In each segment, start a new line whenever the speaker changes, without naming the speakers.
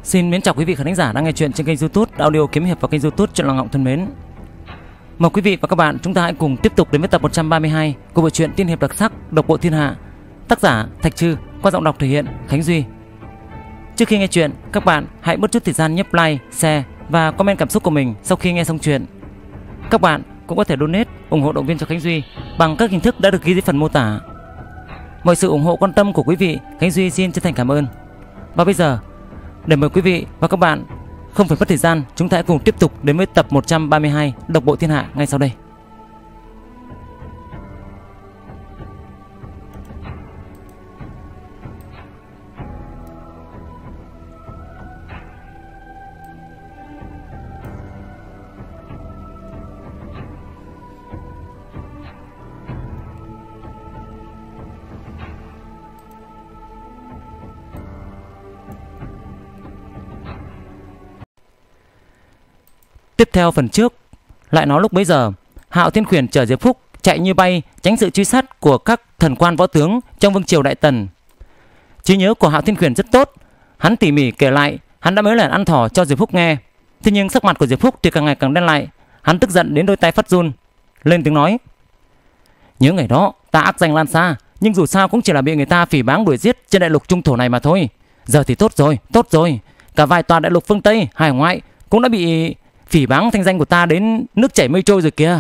Xin mến chào quý vị khán giả đang nghe chuyện trên kênh YouTube Audio Kiếm Hiệp và kênh YouTube Chuyện Lòng Ngọng thân mến. Mời quý vị và các bạn chúng ta hãy cùng tiếp tục đến với tập 132 của bộ truyện tiên hiệp đặc sắc Độc Bộ Thiên Hạ. Tác giả Thạch Trư, qua giọng đọc thể hiện Khánh Duy. Trước khi nghe chuyện, các bạn hãy bớt chút thời gian nhấp like, share và comment cảm xúc của mình sau khi nghe xong chuyện. Các bạn cũng có thể donate ủng hộ động viên cho Khánh Duy bằng các hình thức đã được ghi dưới phần mô tả. Mọi sự ủng hộ quan tâm của quý vị, Khánh Duy xin chân thành cảm ơn. Và bây giờ, để mời quý vị và các bạn không phải mất thời gian, chúng ta hãy cùng tiếp tục đến với tập 132 Độc Bộ Thiên Hạ ngay sau đây. Tiếp theo phần trước, lại nói lúc bấy giờ, Hạo Thiên Khuyển chở Diệp Phúc chạy như bay tránh sự truy sát của các thần quan võ tướng trong vương triều Đại Tần. Trí nhớ của Hạo Thiên Khuyển rất tốt, hắn tỉ mỉ kể lại hắn đã mấy lần ăn thỏ cho Diệp Phúc nghe. Thế nhưng sắc mặt của Diệp Phúc thì càng ngày càng đen lại, hắn tức giận đến đôi tay phát run, lên tiếng nói: "Nhớ ngày đó ta ác danh lan xa, nhưng dù sao cũng chỉ là bị người ta phỉ báng đuổi giết trên đại lục trung thổ này mà thôi. Giờ thì tốt rồi, cả vài tòa đại lục phương Tây, hải ngoại cũng đã bị phỉ báng thanh danh của ta đến nước chảy mây trôi rồi kìa.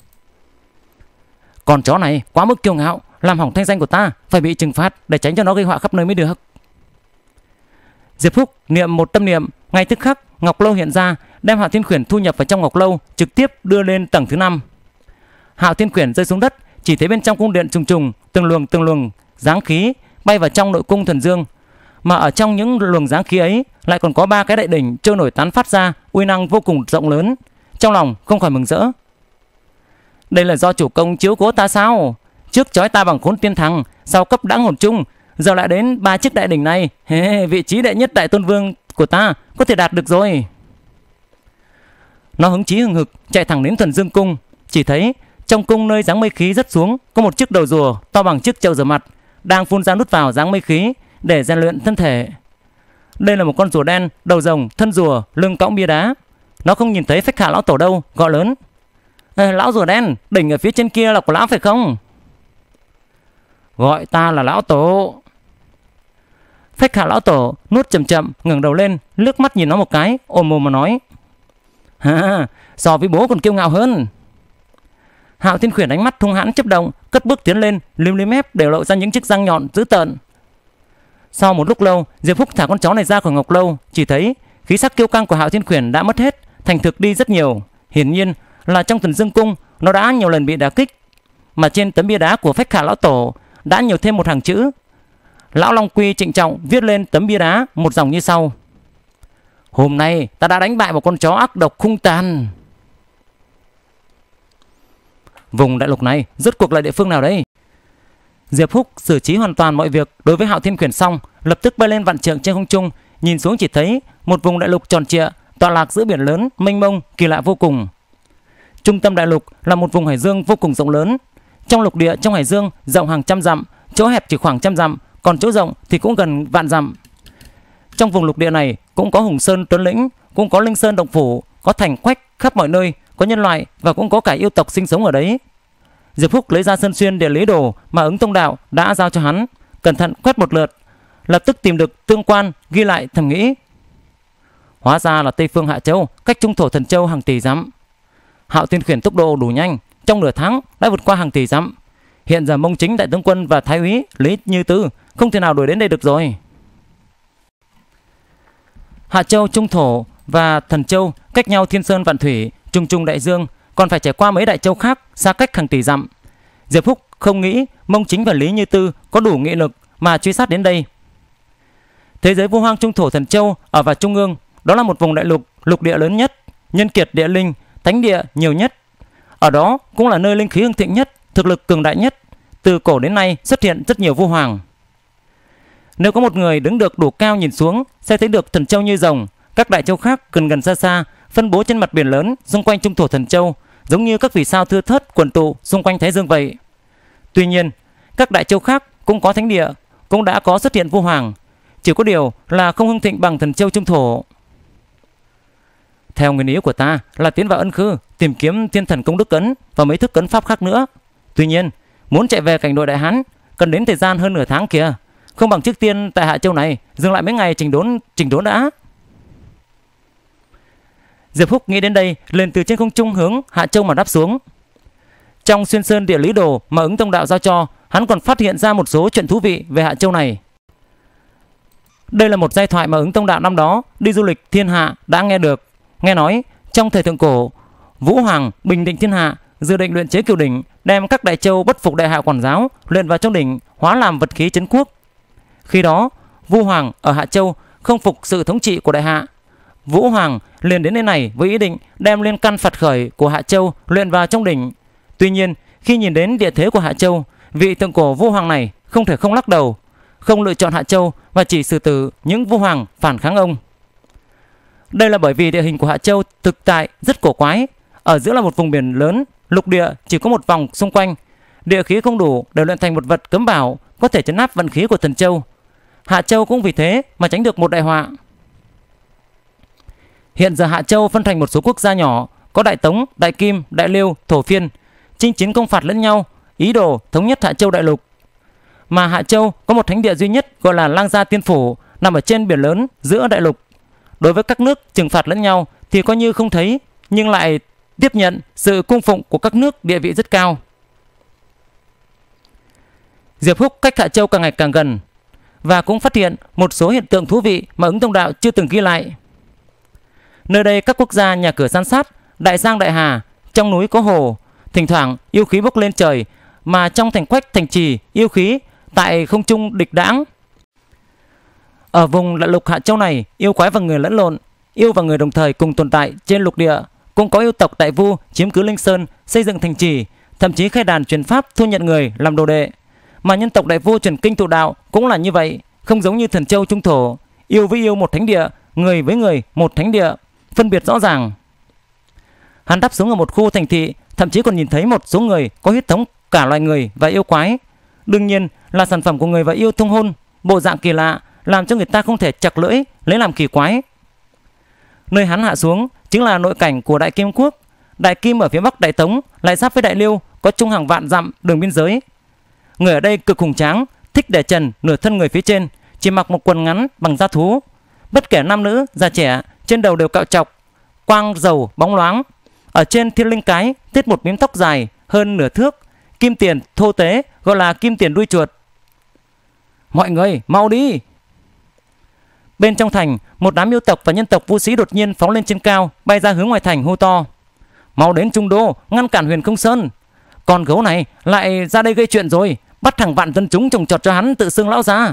Con chó này quá mức kiêu ngạo, làm hỏng thanh danh của ta, phải bị trừng phạt để tránh cho nó gây họa khắp nơi mới được." Diệp Phúc niệm một tâm niệm, ngay tức khắc ngọc lâu hiện ra, đem Hạo Thiên Khuyển thu nhập vào trong ngọc lâu, trực tiếp đưa lên tầng thứ 5. Hạo Thiên Khuyển rơi xuống đất, chỉ thấy bên trong cung điện trùng trùng từng luồng giáng khí bay vào trong nội cung Thuần Dương, mà ở trong những luồng giáng khí ấy lại còn có 3 cái đại đỉnh trôi nổi tán phát ra uy năng vô cùng rộng lớn. Trong lòng không khỏi mừng rỡ. Đây là do chủ công chiếu cố ta sao? Trước chói ta bằng Khốn Tiên Thằng, sau cấp Đãng Hồn Trung, giờ lại đến 3 chiếc đại đỉnh này. Vị trí đệ nhất đại tôn vương của ta có thể đạt được rồi. Nó hứng chí hừng hực chạy thẳng đến Thuần Dương cung, chỉ thấy trong cung nơi dáng mây khí rớt xuống có một chiếc đầu rùa to bằng chiếc chậu rửa mặt đang phun ra nút vào dáng mây khí để rèn luyện thân thể. Đây là một con rùa đen, đầu rồng, thân rùa, lưng cõng bia đá. Nó không nhìn thấy Phách Hạ lão tổ đâu, gọi lớn: "Lão rùa đen, đỉnh ở phía trên kia là của lão phải không?" "Gọi ta là lão tổ." Phách Hạ lão tổ nuốt chậm chậm, ngẩng đầu lên, liếc mắt nhìn nó một cái, ồm ồm mà nói: "So với bố còn kiêu ngạo hơn." Hạo Thiên Khuyển ánh mắt hung hãn chớp động, cất bước tiến lên, liếm liếm mép để lộ ra những chiếc răng nhọn dữ tợn. Sau một lúc lâu, Diệp Phúc thả con chó này ra khỏi ngọc lâu, chỉ thấy khí sắc kiêu căng của Hạo Thiên Khuyển đã mất hết, thành thực đi rất nhiều. Hiển nhiên là trong Thuần Dương cung nó đã nhiều lần bị đả kích, mà trên tấm bia đá của Phách Hạ lão tổ đã nhiều thêm một hàng chữ. Lão Long Quy trịnh trọng viết lên tấm bia đá một dòng như sau: "Hôm nay ta đã đánh bại một con chó ác độc hung tàn." Vùng đại lục này rốt cuộc là địa phương nào đây? Diệp Phúc xử trí hoàn toàn mọi việc đối với Hạo Thiên Khuyển xong, lập tức bay lên vạn trượng trên không trung, nhìn xuống chỉ thấy một vùng đại lục tròn trịa tọa lạc giữa biển lớn mênh mông kỳ lạ vô cùng. Trung tâm đại lục là một vùng hải dương vô cùng rộng lớn. Trong lục địa trong hải dương rộng hàng trăm dặm, chỗ hẹp chỉ khoảng trăm dặm, còn chỗ rộng thì cũng gần vạn dặm. Trong vùng lục địa này cũng có Hùng Sơn Tuấn Lĩnh, cũng có Linh Sơn Động Phủ, có thành quách khắp mọi nơi, có nhân loại và cũng có cả yêu tộc sinh sống ở đấy. Diệp Phúc lấy ra Sơn Xuyên địa lý đồ mà Ứng Tông Đạo đã giao cho hắn, cẩn thận quét một lượt, lập tức tìm được tương quan, ghi lại thầm nghĩ: hóa ra là Tây Phương Hạ Châu, cách Trung Thổ Thần Châu hàng tỷ dặm. Hạo Thiên Khuyển tốc độ đủ nhanh, trong nửa tháng đã vượt qua hàng tỷ dặm. Hiện giờ Mông Chính đại tướng quân và Thái úy Lý Như Tư không thể nào đuổi đến đây được rồi. Hạ Châu, Trung Thổ và Thần Châu cách nhau thiên sơn vạn thủy, trùng trùng đại dương, còn phải trải qua mấy đại châu khác xa cách hàng tỷ dặm. Diệp Phúc không nghĩ Mông Chính và Lý Như Tư có đủ nghị lực mà truy sát đến đây. Thế giới vô hoang Trung Thổ Thần Châu ở vào trung ương, đó là một vùng đại lục, lục địa lớn nhất, nhân kiệt địa linh, thánh địa nhiều nhất. Ở đó cũng là nơi linh khí hưng thịnh nhất, thực lực cường đại nhất. Từ cổ đến nay xuất hiện rất nhiều vua hoàng. Nếu có một người đứng được đủ cao nhìn xuống, sẽ thấy được Thần Châu như rồng, các đại châu khác gần gần xa xa phân bố trên mặt biển lớn xung quanh Trung Thổ Thần Châu, giống như các vì sao thưa thớt quần tụ xung quanh Thái Dương vậy. Tuy nhiên, các đại châu khác cũng có thánh địa, cũng đã có xuất hiện vua hoàng. chỉ có điều là không hưng thịnh bằng Thần Châu Trung Thổ. Theo nguyên ý của ta là tiến vào Ân Khư, tìm kiếm Thiên Thần Công Đức Ấn và mấy thức cấn pháp khác nữa. Tuy nhiên, muốn chạy về cảnh nội Đại Hán cần đến thời gian hơn nửa tháng kìa. Không bằng trước tiên tại Hạ Châu này dừng lại mấy ngày chỉnh đốn đã. Diệp Húc nghĩ đến đây, lên từ trên không trung hướng Hạ Châu mà đáp xuống. Trong xuyên sơn địa lý đồ mà Ứng Tông Đạo giao cho, hắn còn phát hiện ra một số chuyện thú vị về Hạ Châu này. Đây là một giai thoại mà Ứng Tông Đạo năm đó đi du lịch thiên hạ đã nghe được. Nghe nói trong thời thượng cổ, Vũ Hoàng bình định thiên hạ, dự định luyện chế Cửu Đỉnh, đem các đại châu bất phục đại hạ quản giáo luyện vào trong đỉnh, hóa làm vật khí trấn quốc. Khi đó, Vũ Hoàng ở Hạ Châu không phục sự thống trị của đại hạ. Vũ Hoàng liền đến nơi này với ý định đem liên căn Phật khởi của Hạ Châu luyện vào trong đỉnh. Tuy nhiên, khi nhìn đến địa thế của Hạ Châu, vị thượng cổ Vũ Hoàng này không thể không lắc đầu, không lựa chọn Hạ Châu và chỉ xử tử những Vũ Hoàng phản kháng ông. Đây là bởi vì địa hình của Hạ Châu thực tại rất cổ quái. Ở giữa là một vùng biển lớn, lục địa chỉ có một vòng xung quanh, địa khí không đủ để luyện thành một vật cấm bảo có thể trấn áp vận khí của Thần Châu. Hạ Châu cũng vì thế mà tránh được một đại họa. Hiện giờ Hạ Châu phân thành một số quốc gia nhỏ, có Đại Tống, Đại Kim, Đại Liêu, Thổ Phiên, chinh chiến công phạt lẫn nhau, ý đồ thống nhất Hạ Châu đại lục. Mà Hạ Châu có một thánh địa duy nhất gọi là Lang Gia Tiên Phủ, nằm ở trên biển lớn giữa đại lục. Đối với các nước trừng phạt lẫn nhau thì coi như không thấy, nhưng lại tiếp nhận sự cung phụng của các nước địa vị rất cao. Diệp Húc cách Hạ Châu càng ngày càng gần và cũng phát hiện một số hiện tượng thú vị mà Ứng Tông Đạo chưa từng ghi lại. Nơi đây các quốc gia nhà cửa san sát, đại giang đại hà, trong núi có hồ, thỉnh thoảng yêu khí bốc lên trời, mà trong thành quách thành trì yêu khí tại không trung địch đãng. Ở vùng đại lục Hạ Châu này, yêu quái và người lẫn lộn, yêu và người đồng thời cùng tồn tại trên lục địa. Cũng có yêu tộc Đại Vu chiếm cứ Linh Sơn, xây dựng thành trì, thậm chí khai đàn truyền pháp thu nhận người làm đồ đệ. Mà nhân tộc Đại Vu truyền kinh tụ đạo cũng là như vậy, không giống như Thần Châu Trung Thổ, yêu với yêu một thánh địa, người với người một thánh địa, phân biệt rõ ràng. Hắn đáp xuống ở một khu thành thị, thậm chí còn nhìn thấy một số người có huyết thống cả loài người và yêu quái. Đương nhiên là sản phẩm của người và yêu thông hôn, bộ dạng kỳ lạ làm cho người ta không thể chặt lưỡi lấy làm kỳ quái. Nơi hắn hạ xuống chính là nội cảnh của Đại Kim Quốc. Đại Kim ở phía bắc Đại Tống lại giáp với Đại Liêu, có chung hàng vạn dặm đường biên giới. Người ở đây cực hùng tráng, thích để trần nửa thân người phía trên, chỉ mặc một quần ngắn bằng da thú. Bất kể nam nữ già trẻ, trên đầu đều cạo chọc, quang dầu bóng loáng. Ở trên thiên linh cái tiết một miếng tóc dài hơn nửa thước, kim tiền thô tế gọi là kim tiền đuôi chuột. Mọi người mau đi! Bên trong thành, một đám yêu tộc và nhân tộc Vu Sĩ đột nhiên phóng lên trên cao, bay ra hướng ngoài thành hô to: mau đến Trung Đô ngăn cản Huyền Không Sơn! Con gấu này lại ra đây gây chuyện rồi, bắt thằng vạn dân chúng trồng trọt cho hắn tự xưng lão gia.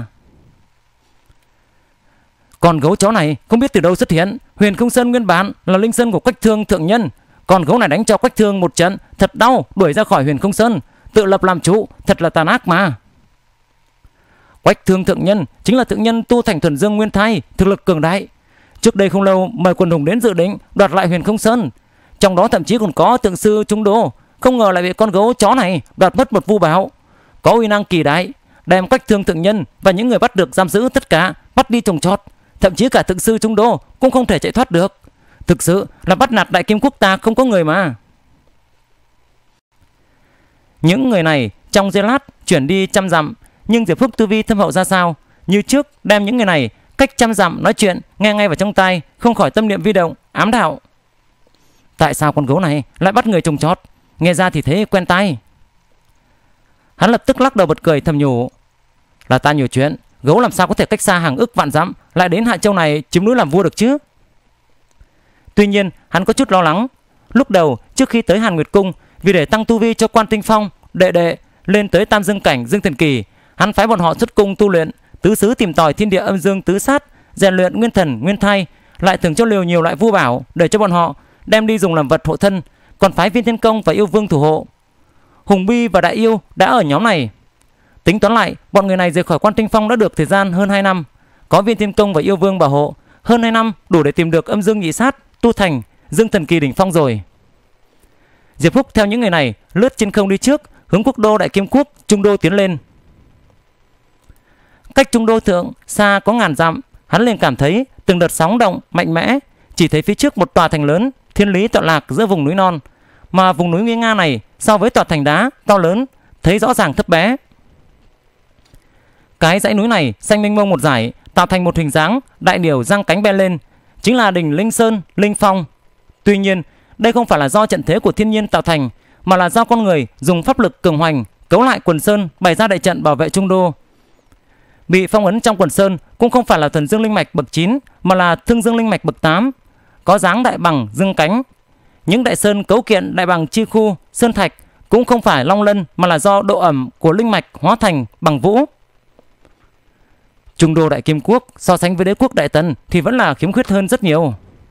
Con gấu chó này không biết từ đâu xuất hiện. Huyền Không Sơn nguyên bản là linh sơn của Quách Thương thượng nhân. Con gấu này đánh cho Quách Thương một trận thật đau, đuổi ra khỏi Huyền Không Sơn, tự lập làm chủ, thật là tàn ác mà. Quách Thương thượng nhân chính là thượng nhân tu thành Thuần Dương Nguyên Thai, thực lực cường đại. Trước đây không lâu mời quần hùng đến dự định đoạt lại Huyền Không Sơn, trong đó thậm chí còn có tượng sư Trung Đô. Không ngờ lại bị con gấu chó này đoạt mất một vu bảo có uy năng kỳ đại, đem Quách Thương thượng nhân và những người bắt được giam giữ tất cả bắt đi trồng trọt, thậm chí cả tượng sư Trung Đô cũng không thể chạy thoát được. Thực sự là bắt nạt Đại Kim Quốc ta không có người mà. Những người này trong giây lát chuyển đi trăm dặm, nhưng Diệp Húc tu vi thâm hậu ra sao, như trước đem những người này cách trăm dặm nói chuyện nghe ngay vào trong tai, không khỏi tâm niệm vi động ám đạo. Tại sao con gấu này lại bắt người trồng trọt? Nghe ra thì thế quen tai. Hắn lập tức lắc đầu bật cười thầm nhủ: là ta nhiều chuyện, gấu làm sao có thể cách xa hàng ức vạn dặm lại đến Hạ Châu này chiếm núi làm vua được chứ? Tuy nhiên hắn có chút lo lắng. Lúc đầu trước khi tới Hàn Nguyệt Cung, vì để tăng tu vi cho Quan Tinh Phong đệ lên tới Tam Dương cảnh Dương Thần Kỳ, hắn phái bọn họ xuất cung tu luyện, tứ xứ tìm tòi thiên địa âm dương tứ sát, rèn luyện nguyên thần nguyên thai, lại thường cho liều nhiều loại vu bảo để cho bọn họ đem đi dùng làm vật hộ thân, còn phái Viên Thiên Công và Yêu Vương thủ hộ. Hùng Bi và Đại Yêu đã ở nhóm này. Tính toán lại, bọn người này rời khỏi Quan Tinh Phong đã được thời gian hơn 2 năm, có Viên Thiên Công và Yêu Vương bảo hộ, hơn 2 năm đủ để tìm được âm dương nhị sát, tu thành Dương Thần Kỳ đỉnh phong rồi. Diệp Húc theo những người này lướt trên không đi trước, hướng quốc đô Đại Kim Quốc Trung Đô tiến lên. Cách Trung Đô thượng xa có ngàn dặm, hắn liền cảm thấy từng đợt sóng động mạnh mẽ. Chỉ thấy phía trước một tòa thành lớn thiên lý tọa lạc giữa vùng núi non, mà vùng núi nguy nga này so với tòa thành đá to lớn thấy rõ ràng thấp bé. Cái dãy núi này xanh mênh mông một dải, tạo thành một hình dáng đại điểu giang cánh bay lên, chính là đỉnh Linh Sơn, Linh Phong. Tuy nhiên, đây không phải là do trận thế của thiên nhiên tạo thành, mà là do con người dùng pháp lực cường hoành cấu lại quần sơn, bày ra đại trận bảo vệ Trung Đô. Bị phong ấn trong quần sơn cũng không phải là Thuần Dương Linh Mạch bậc 9, mà là Thương Dương Linh Mạch bậc 8, có dáng đại bằng dương cánh. Những đại sơn cấu kiện đại bằng chi khu, sơn thạch cũng không phải long lân, mà là do độ ẩm của linh mạch hóa thành bằng vũ. Trung Đô Đại Kim Quốc so sánh với đế quốc Đại Tần thì vẫn là khiếm khuyết hơn rất nhiều.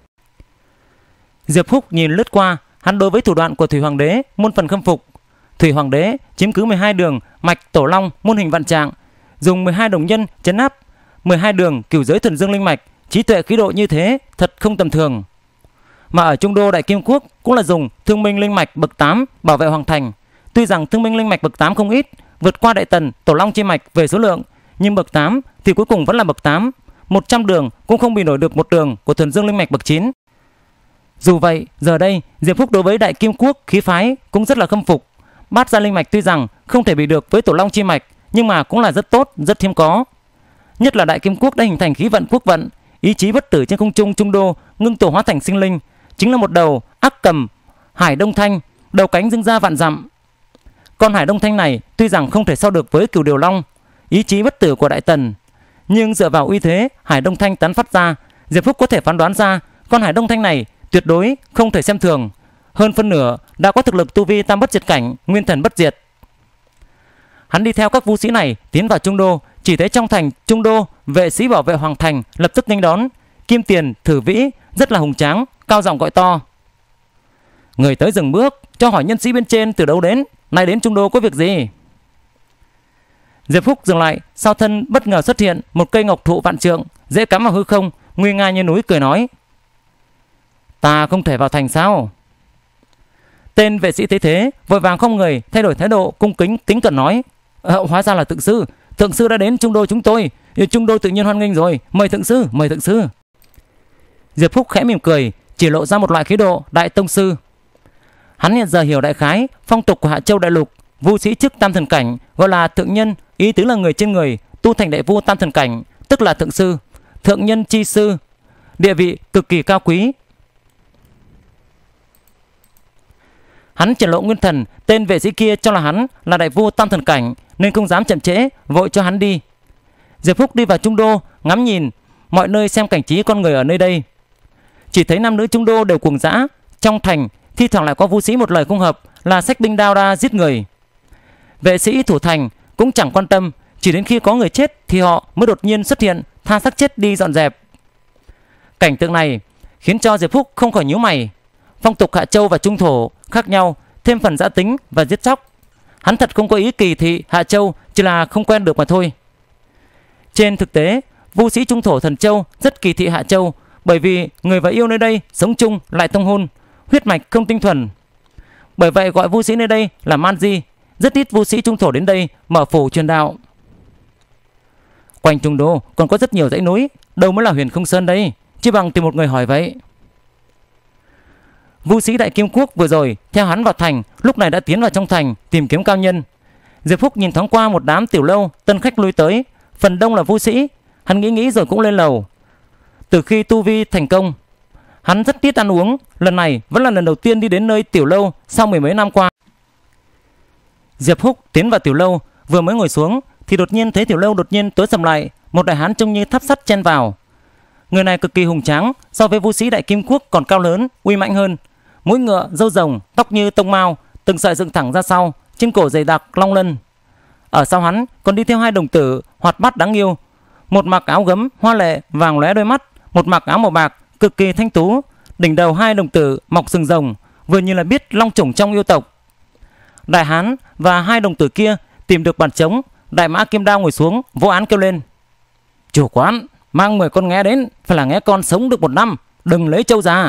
Diệp Húc nhìn lướt qua, hắn đối với thủ đoạn của Thủy Hoàng đế muôn phần khâm phục. Thủy Hoàng đế chiếm cứ 12 đường mạch tổ long muôn hình vạn trạng, dùng 12 đồng nhân trấn áp 12 đường cửu giới Thuần Dương Linh Mạch, trí tuệ khí độ như thế thật không tầm thường. Mà ở Trung Đô Đại Kim Quốc cũng là dùng Thương Minh Linh Mạch bậc 8 bảo vệ hoàng thành. Tuy rằng Thương Minh Linh Mạch bậc 8 không ít, vượt qua Đại Tần tổ long chi mạch về số lượng, nhưng bậc 8 thì cuối cùng vẫn là bậc 8, 100 đường cũng không bị nổi được một đường của Thuần Dương Linh Mạch bậc 9. Dù vậy, giờ đây Diệp Húc đối với Đại Kim Quốc khí phái cũng rất là khâm phục. Bát gia linh mạch tuy rằng không thể bị được với tổ long chi mạch, nhưng mà cũng là rất tốt, rất hiếm có. Nhất là Đại Kim Quốc đã hình thành khí vận quốc vận, ý chí bất tử trên không trung Trung Đô ngưng tụ hóa thành sinh linh, chính là một đầu ác cầm Hải Đông Thanh, đầu cánh dưng ra vạn dặm. Con Hải Đông Thanh này tuy rằng không thể so được với Cửu Điều Long, ý chí bất tử của Đại Tần, nhưng dựa vào uy thế Hải Đông Thanh tán phát ra, Diệp Húc có thể phán đoán ra con Hải Đông Thanh này tuyệt đối không thể xem thường. Hơn phân nửa đã có thực lực tu vi tam bất diệt cảnh, nguyên thần bất diệt. Hắn đi theo các vũ sĩ này tiến vào Trung Đô, chỉ thấy trong thành Trung Đô vệ sĩ bảo vệ hoàng thành lập tức nghênh đón. Kim Tiền, Thử Vĩ rất là hùng tráng, cao giọng gọi to: người tới dừng bước, cho hỏi nhân sĩ bên trên từ đâu đến, nay đến Trung Đô có việc gì? Diệp Húc dừng lại, sau thân bất ngờ xuất hiện một cây ngọc thụ vạn trượng, dễ cắm vào hư không, nguy nga như núi, cười nói: ta không thể vào thành sao? Tên vệ sĩ thấy thế vội vàng không người thay đổi thái độ, cung kính kính cẩn nói: hóa ra là thượng sư đã đến Trung Đô chúng tôi, Trung Đô tự nhiên hoan nghênh rồi, mời thượng sư, mời thượng sư. Diệp Húc khẽ mỉm cười, chỉ lộ ra một loại khí độ đại tông sư. Hắn hiện giờ hiểu đại khái phong tục của Hạ Châu đại lục, vu sĩ chức tam thần cảnh gọi là thượng nhân, ý tứ là người trên người, tu thành đại vu tam thần cảnh tức là thượng sư, thượng nhân chi sư, địa vị cực kỳ cao quý. Hắn triển lộ nguyên thần, tên vệ sĩ kia cho là hắn là đại vua tam thần cảnh nên không dám chậm trễ, vội cho hắn đi. Diệp Húc đi vào Trung Đô, ngắm nhìn mọi nơi xem cảnh trí con người ở nơi đây. Chỉ thấy nam nữ Trung Đô đều cuồng dã, trong thành thi thoảng lại có vũ sĩ một lời không hợp là xách binh đao ra giết người. Vệ sĩ thủ thành cũng chẳng quan tâm, chỉ đến khi có người chết thì họ mới đột nhiên xuất hiện, tha xác chết đi dọn dẹp. Cảnh tượng này khiến cho Diệp Húc không khỏi nhíu mày. Phong tục Hạ Châu và Trung Thổ khác nhau, thêm phần dã tính và giết chóc. Hắn thật không có ý kỳ thị Hạ Châu, chỉ là không quen được mà thôi. Trên thực tế, vu sĩ Trung Thổ Thần Châu rất kỳ thị Hạ Châu, bởi vì người và yêu nơi đây sống chung lại tông hôn, huyết mạch không tinh thuần. Bởi vậy gọi vu sĩ nơi đây là man di. Rất ít vu sĩ Trung Thổ đến đây mở phủ truyền đạo. Quanh Trung Đô còn có rất nhiều dãy núi, đâu mới là Huyền Không Sơn đây, chỉ bằng tìm một người hỏi vậy. Vu sĩ Đại Kim Quốc vừa rồi theo hắn vào thành, lúc này đã tiến vào trong thành tìm kiếm cao nhân. Diệp Húc nhìn thoáng qua một đám tiểu lâu tân khách lui tới, phần đông là vu sĩ. Hắn nghĩ rồi cũng lên lầu. Từ khi tu vi thành công, hắn rất tiếc ăn uống, lần này vẫn là lần đầu tiên đi đến nơi tiểu lâu sau mười mấy năm qua. Diệp Húc tiến vào tiểu lâu, vừa mới ngồi xuống thì đột nhiên thấy tiểu lâu đột nhiên tối sầm lại, một đại hán trông như tháp sắt chen vào. Người này cực kỳ hùng tráng, so với vu sĩ Đại Kim Quốc còn cao lớn, uy mãnh hơn. Mũi ngựa, râu rồng, tóc như tông mao, từng sợi dựng thẳng ra sau, trên cổ dày đặc long lân. Ở sau hắn còn đi theo hai đồng tử hoạt bát đáng yêu, một mặc áo gấm hoa lệ vàng lóe đôi mắt, một mặc áo màu bạc cực kỳ thanh tú. Đỉnh đầu hai đồng tử mọc sừng rồng, vừa như là biết long chủng trong yêu tộc. Đại hán và hai đồng tử kia tìm được bàn trống, đại mã kim đao ngồi xuống, vỗ án kêu lên: chủ quán, mang 10 con nghé đến, phải là nghé con sống được 1 năm, đừng lấy trâu già.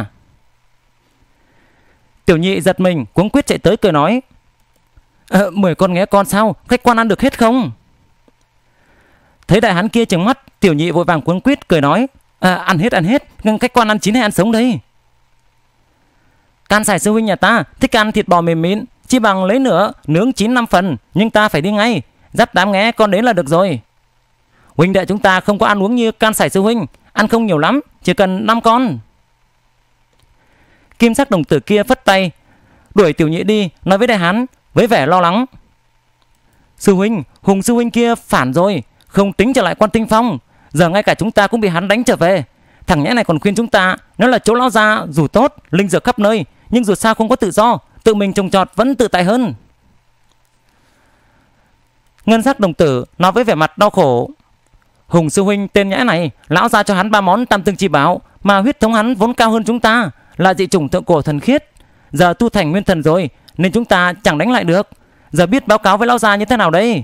Tiểu nhị giật mình cuống quyết chạy tới cười nói: 10 con nghé con sao, khách quan ăn được hết không? Thấy đại hán kia trừng mắt, Tiểu Nhị vội vàng cuống quýt cười nói: ăn hết, khách quan ăn chín hay ăn sống đây? Can Sải sư huynh nhà ta thích ăn thịt bò mềm mịn, chỉ bằng lấy nửa nướng 9-5 phần, nhưng ta phải đi ngay, dắt đám nghé con đến là được rồi. Huynh đệ chúng ta không có ăn uống như Can Sải sư huynh, ăn không nhiều lắm, chỉ cần 5 con. Kim sắc đồng tử kia phất tay đuổi Tiểu Nhị đi, nói với đại hán với vẻ lo lắng: sư huynh, Hùng sư huynh kia phản rồi, không tính trở lại Quan Tinh Phong, giờ ngay cả chúng ta cũng bị hắn đánh trở về. Thằng nhãi này còn khuyên chúng ta, nó là chỗ lão gia dù tốt, linh dược khắp nơi, nhưng dù sao không có tự do, tự mình trồng trọt vẫn tự tại hơn. Ngân sắc đồng tử nói với vẻ mặt đau khổ: Hùng sư huynh tên nhãi này, lão gia cho hắn 3 món tam tương chi bảo, mà huyết thống hắn vốn cao hơn chúng ta, là dị chủng thượng cổ thần khiết, giờ tu thành nguyên thần rồi, nên chúng ta chẳng đánh lại được. Giờ biết báo cáo với lão gia như thế nào đây?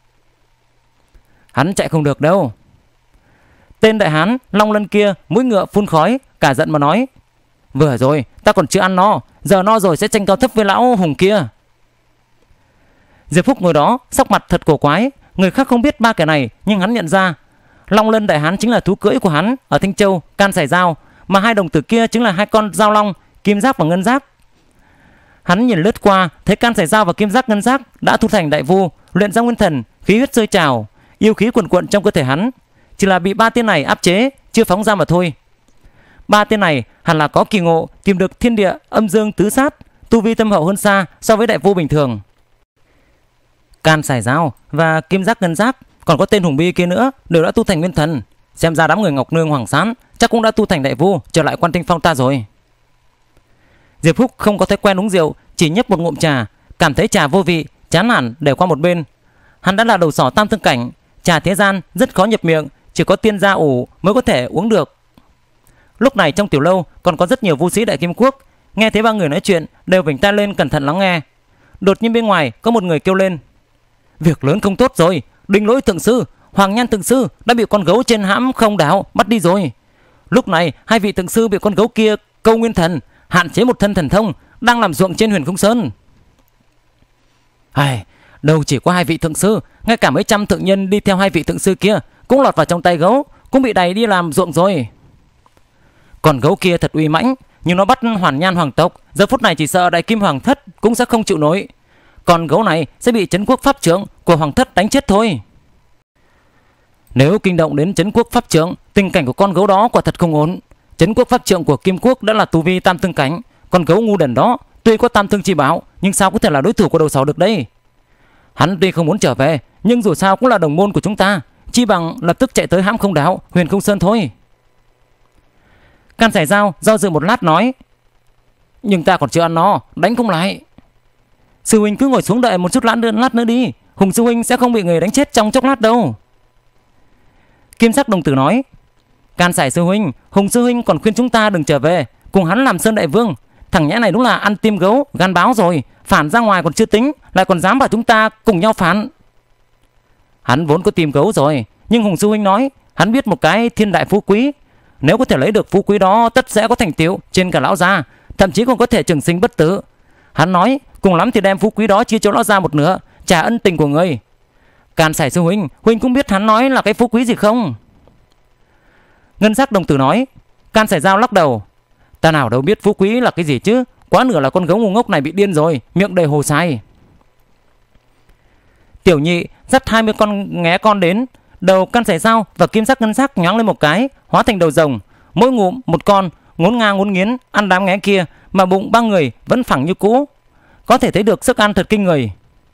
Hắn chạy không được đâu. Tên đại hán long lân kia mũi ngựa phun khói, cả giận mà nói: vừa rồi ta còn chưa ăn no, giờ no rồi sẽ tranh cao thấp với lão Hùng kia. Diệp Phúc ngồi đó sắc mặt thật cổ quái, người khác không biết ba kẻ này, nhưng hắn nhận ra long lân đại hán chính là thú cưỡi của hắn ở Thanh Châu, Can Sải Dao, mà hai đồng tử kia chính là hai con dao long, Kim Giác và Ngân Giác. Hắn nhìn lướt qua, thấy Can Sải Dao và Kim Giác Ngân Giác đã thu thành đại vu, luyện ra nguyên thần, khí huyết sôi trào, yêu khí cuồn cuộn trong cơ thể hắn, chỉ là bị ba tên này áp chế, chưa phóng ra mà thôi. Ba tên này hẳn là có kỳ ngộ, tìm được thiên địa âm dương tứ sát, tu vi thâm hậu hơn xa so với đại vu bình thường. Can Sải Dao và Kim Giác Ngân Giác, còn có tên Hùng Bi kia nữa, đều đã tu thành nguyên thần. Xem ra đám người Ngọc Nương Hoàng Sán chắc cũng đã tu thành đại vu, trở lại Quan Tinh Phong ta rồi. Diệp Phúc không có thói quen uống rượu, chỉ nhấp một ngụm trà, cảm thấy trà vô vị, chán hẳn để qua một bên. Hắn đã là đầu sỏ tam thương cảnh, trà thế gian rất khó nhập miệng, chỉ có tiên gia ủ mới có thể uống được. Lúc này trong tiểu lâu còn có rất nhiều vu sĩ Đại Kim Quốc, nghe thấy ba người nói chuyện đều vểnh tai lên cẩn thận lắng nghe. Đột nhiên bên ngoài có một người kêu lên: việc lớn không tốt rồi, Đinh Lỗi thượng sư, Hoàng Nhan thượng sư đã bị con gấu trên hãm không đảo bắt đi rồi. Lúc này hai vị thượng sư bị con gấu kia câu nguyên thần, hạn chế một thân thần thông, đang làm ruộng trên Huyền Không Sơn. Đâu chỉ có hai vị thượng sư, ngay cả mấy trăm thượng nhân đi theo hai vị thượng sư kia cũng lọt vào trong tay gấu, cũng bị đày đi làm ruộng rồi. Con gấu kia thật uy mãnh, nhưng nó bắt Hoàn Nhan hoàng tộc, giờ phút này chỉ sợ Đại Kim Hoàng thất cũng sẽ không chịu nổi. Con gấu này sẽ bị Trấn Quốc pháp trưởng của hoàng thất đánh chết thôi. Nếu kinh động đến Trấn Quốc pháp trưởng, tình cảnh của con gấu đó quả thật không ổn. Trấn Quốc pháp trưởng của Kim Quốc đã là tu vi tam thương cảnh, con gấu ngu đần đó tuy có tam thương chi bảo, nhưng sao có thể là đối thủ của đầu sỏ được đây? Hắn tuy không muốn trở về, nhưng dù sao cũng là đồng môn của chúng ta, chi bằng lập tức chạy tới hãm không đảo, Huyền Không Sơn thôi. Can Sải Dao do dự một lát nói: nhưng ta còn chưa ăn no, đánh không lại. Sư huynh cứ ngồi xuống đợi một chút lát nữa đi, Hùng sư huynh sẽ không bị người đánh chết trong chốc lát đâu. Kim sắc đồng tử nói: Can Sải sư huynh, Hùng sư huynh còn khuyên chúng ta đừng trở về, cùng hắn làm Sơn Đại Vương. Thằng nhãi này đúng là ăn tim gấu, gan báo rồi, phản ra ngoài còn chưa tính, lại còn dám bảo chúng ta cùng nhau phản. Hắn vốn có tim gấu rồi, nhưng Hùng sư huynh nói hắn biết một cái thiên đại phú quý, nếu có thể lấy được phú quý đó tất sẽ có thành tựu trên cả lão gia, thậm chí còn có thể trường sinh bất tử. Hắn nói cùng lắm thì đem phú quý đó chia cho lão gia một nửa, trả ân tình của người. Can Sải sư huynh, huynh cũng biết hắn nói là cái phú quý gì không? Ngân sắc đồng tử nói. Can Sải Dao lắc đầu: ta nào đâu biết phú quý là cái gì chứ, quá nửa là con gấu ngu ngốc này bị điên rồi, miệng đầy hồ sai. Tiểu Nhị dắt 20 con nghé con đến, đầu Can Sải Dao và Kim sắc ngân sắc nhoáng lên một cái, hóa thành đầu rồng, mỗi ngụm một con, ngốn ngang ngốn nghiến ăn đám nghé kia, mà bụng ba người vẫn phẳng như cũ, có thể thấy được sức ăn thật kinh người.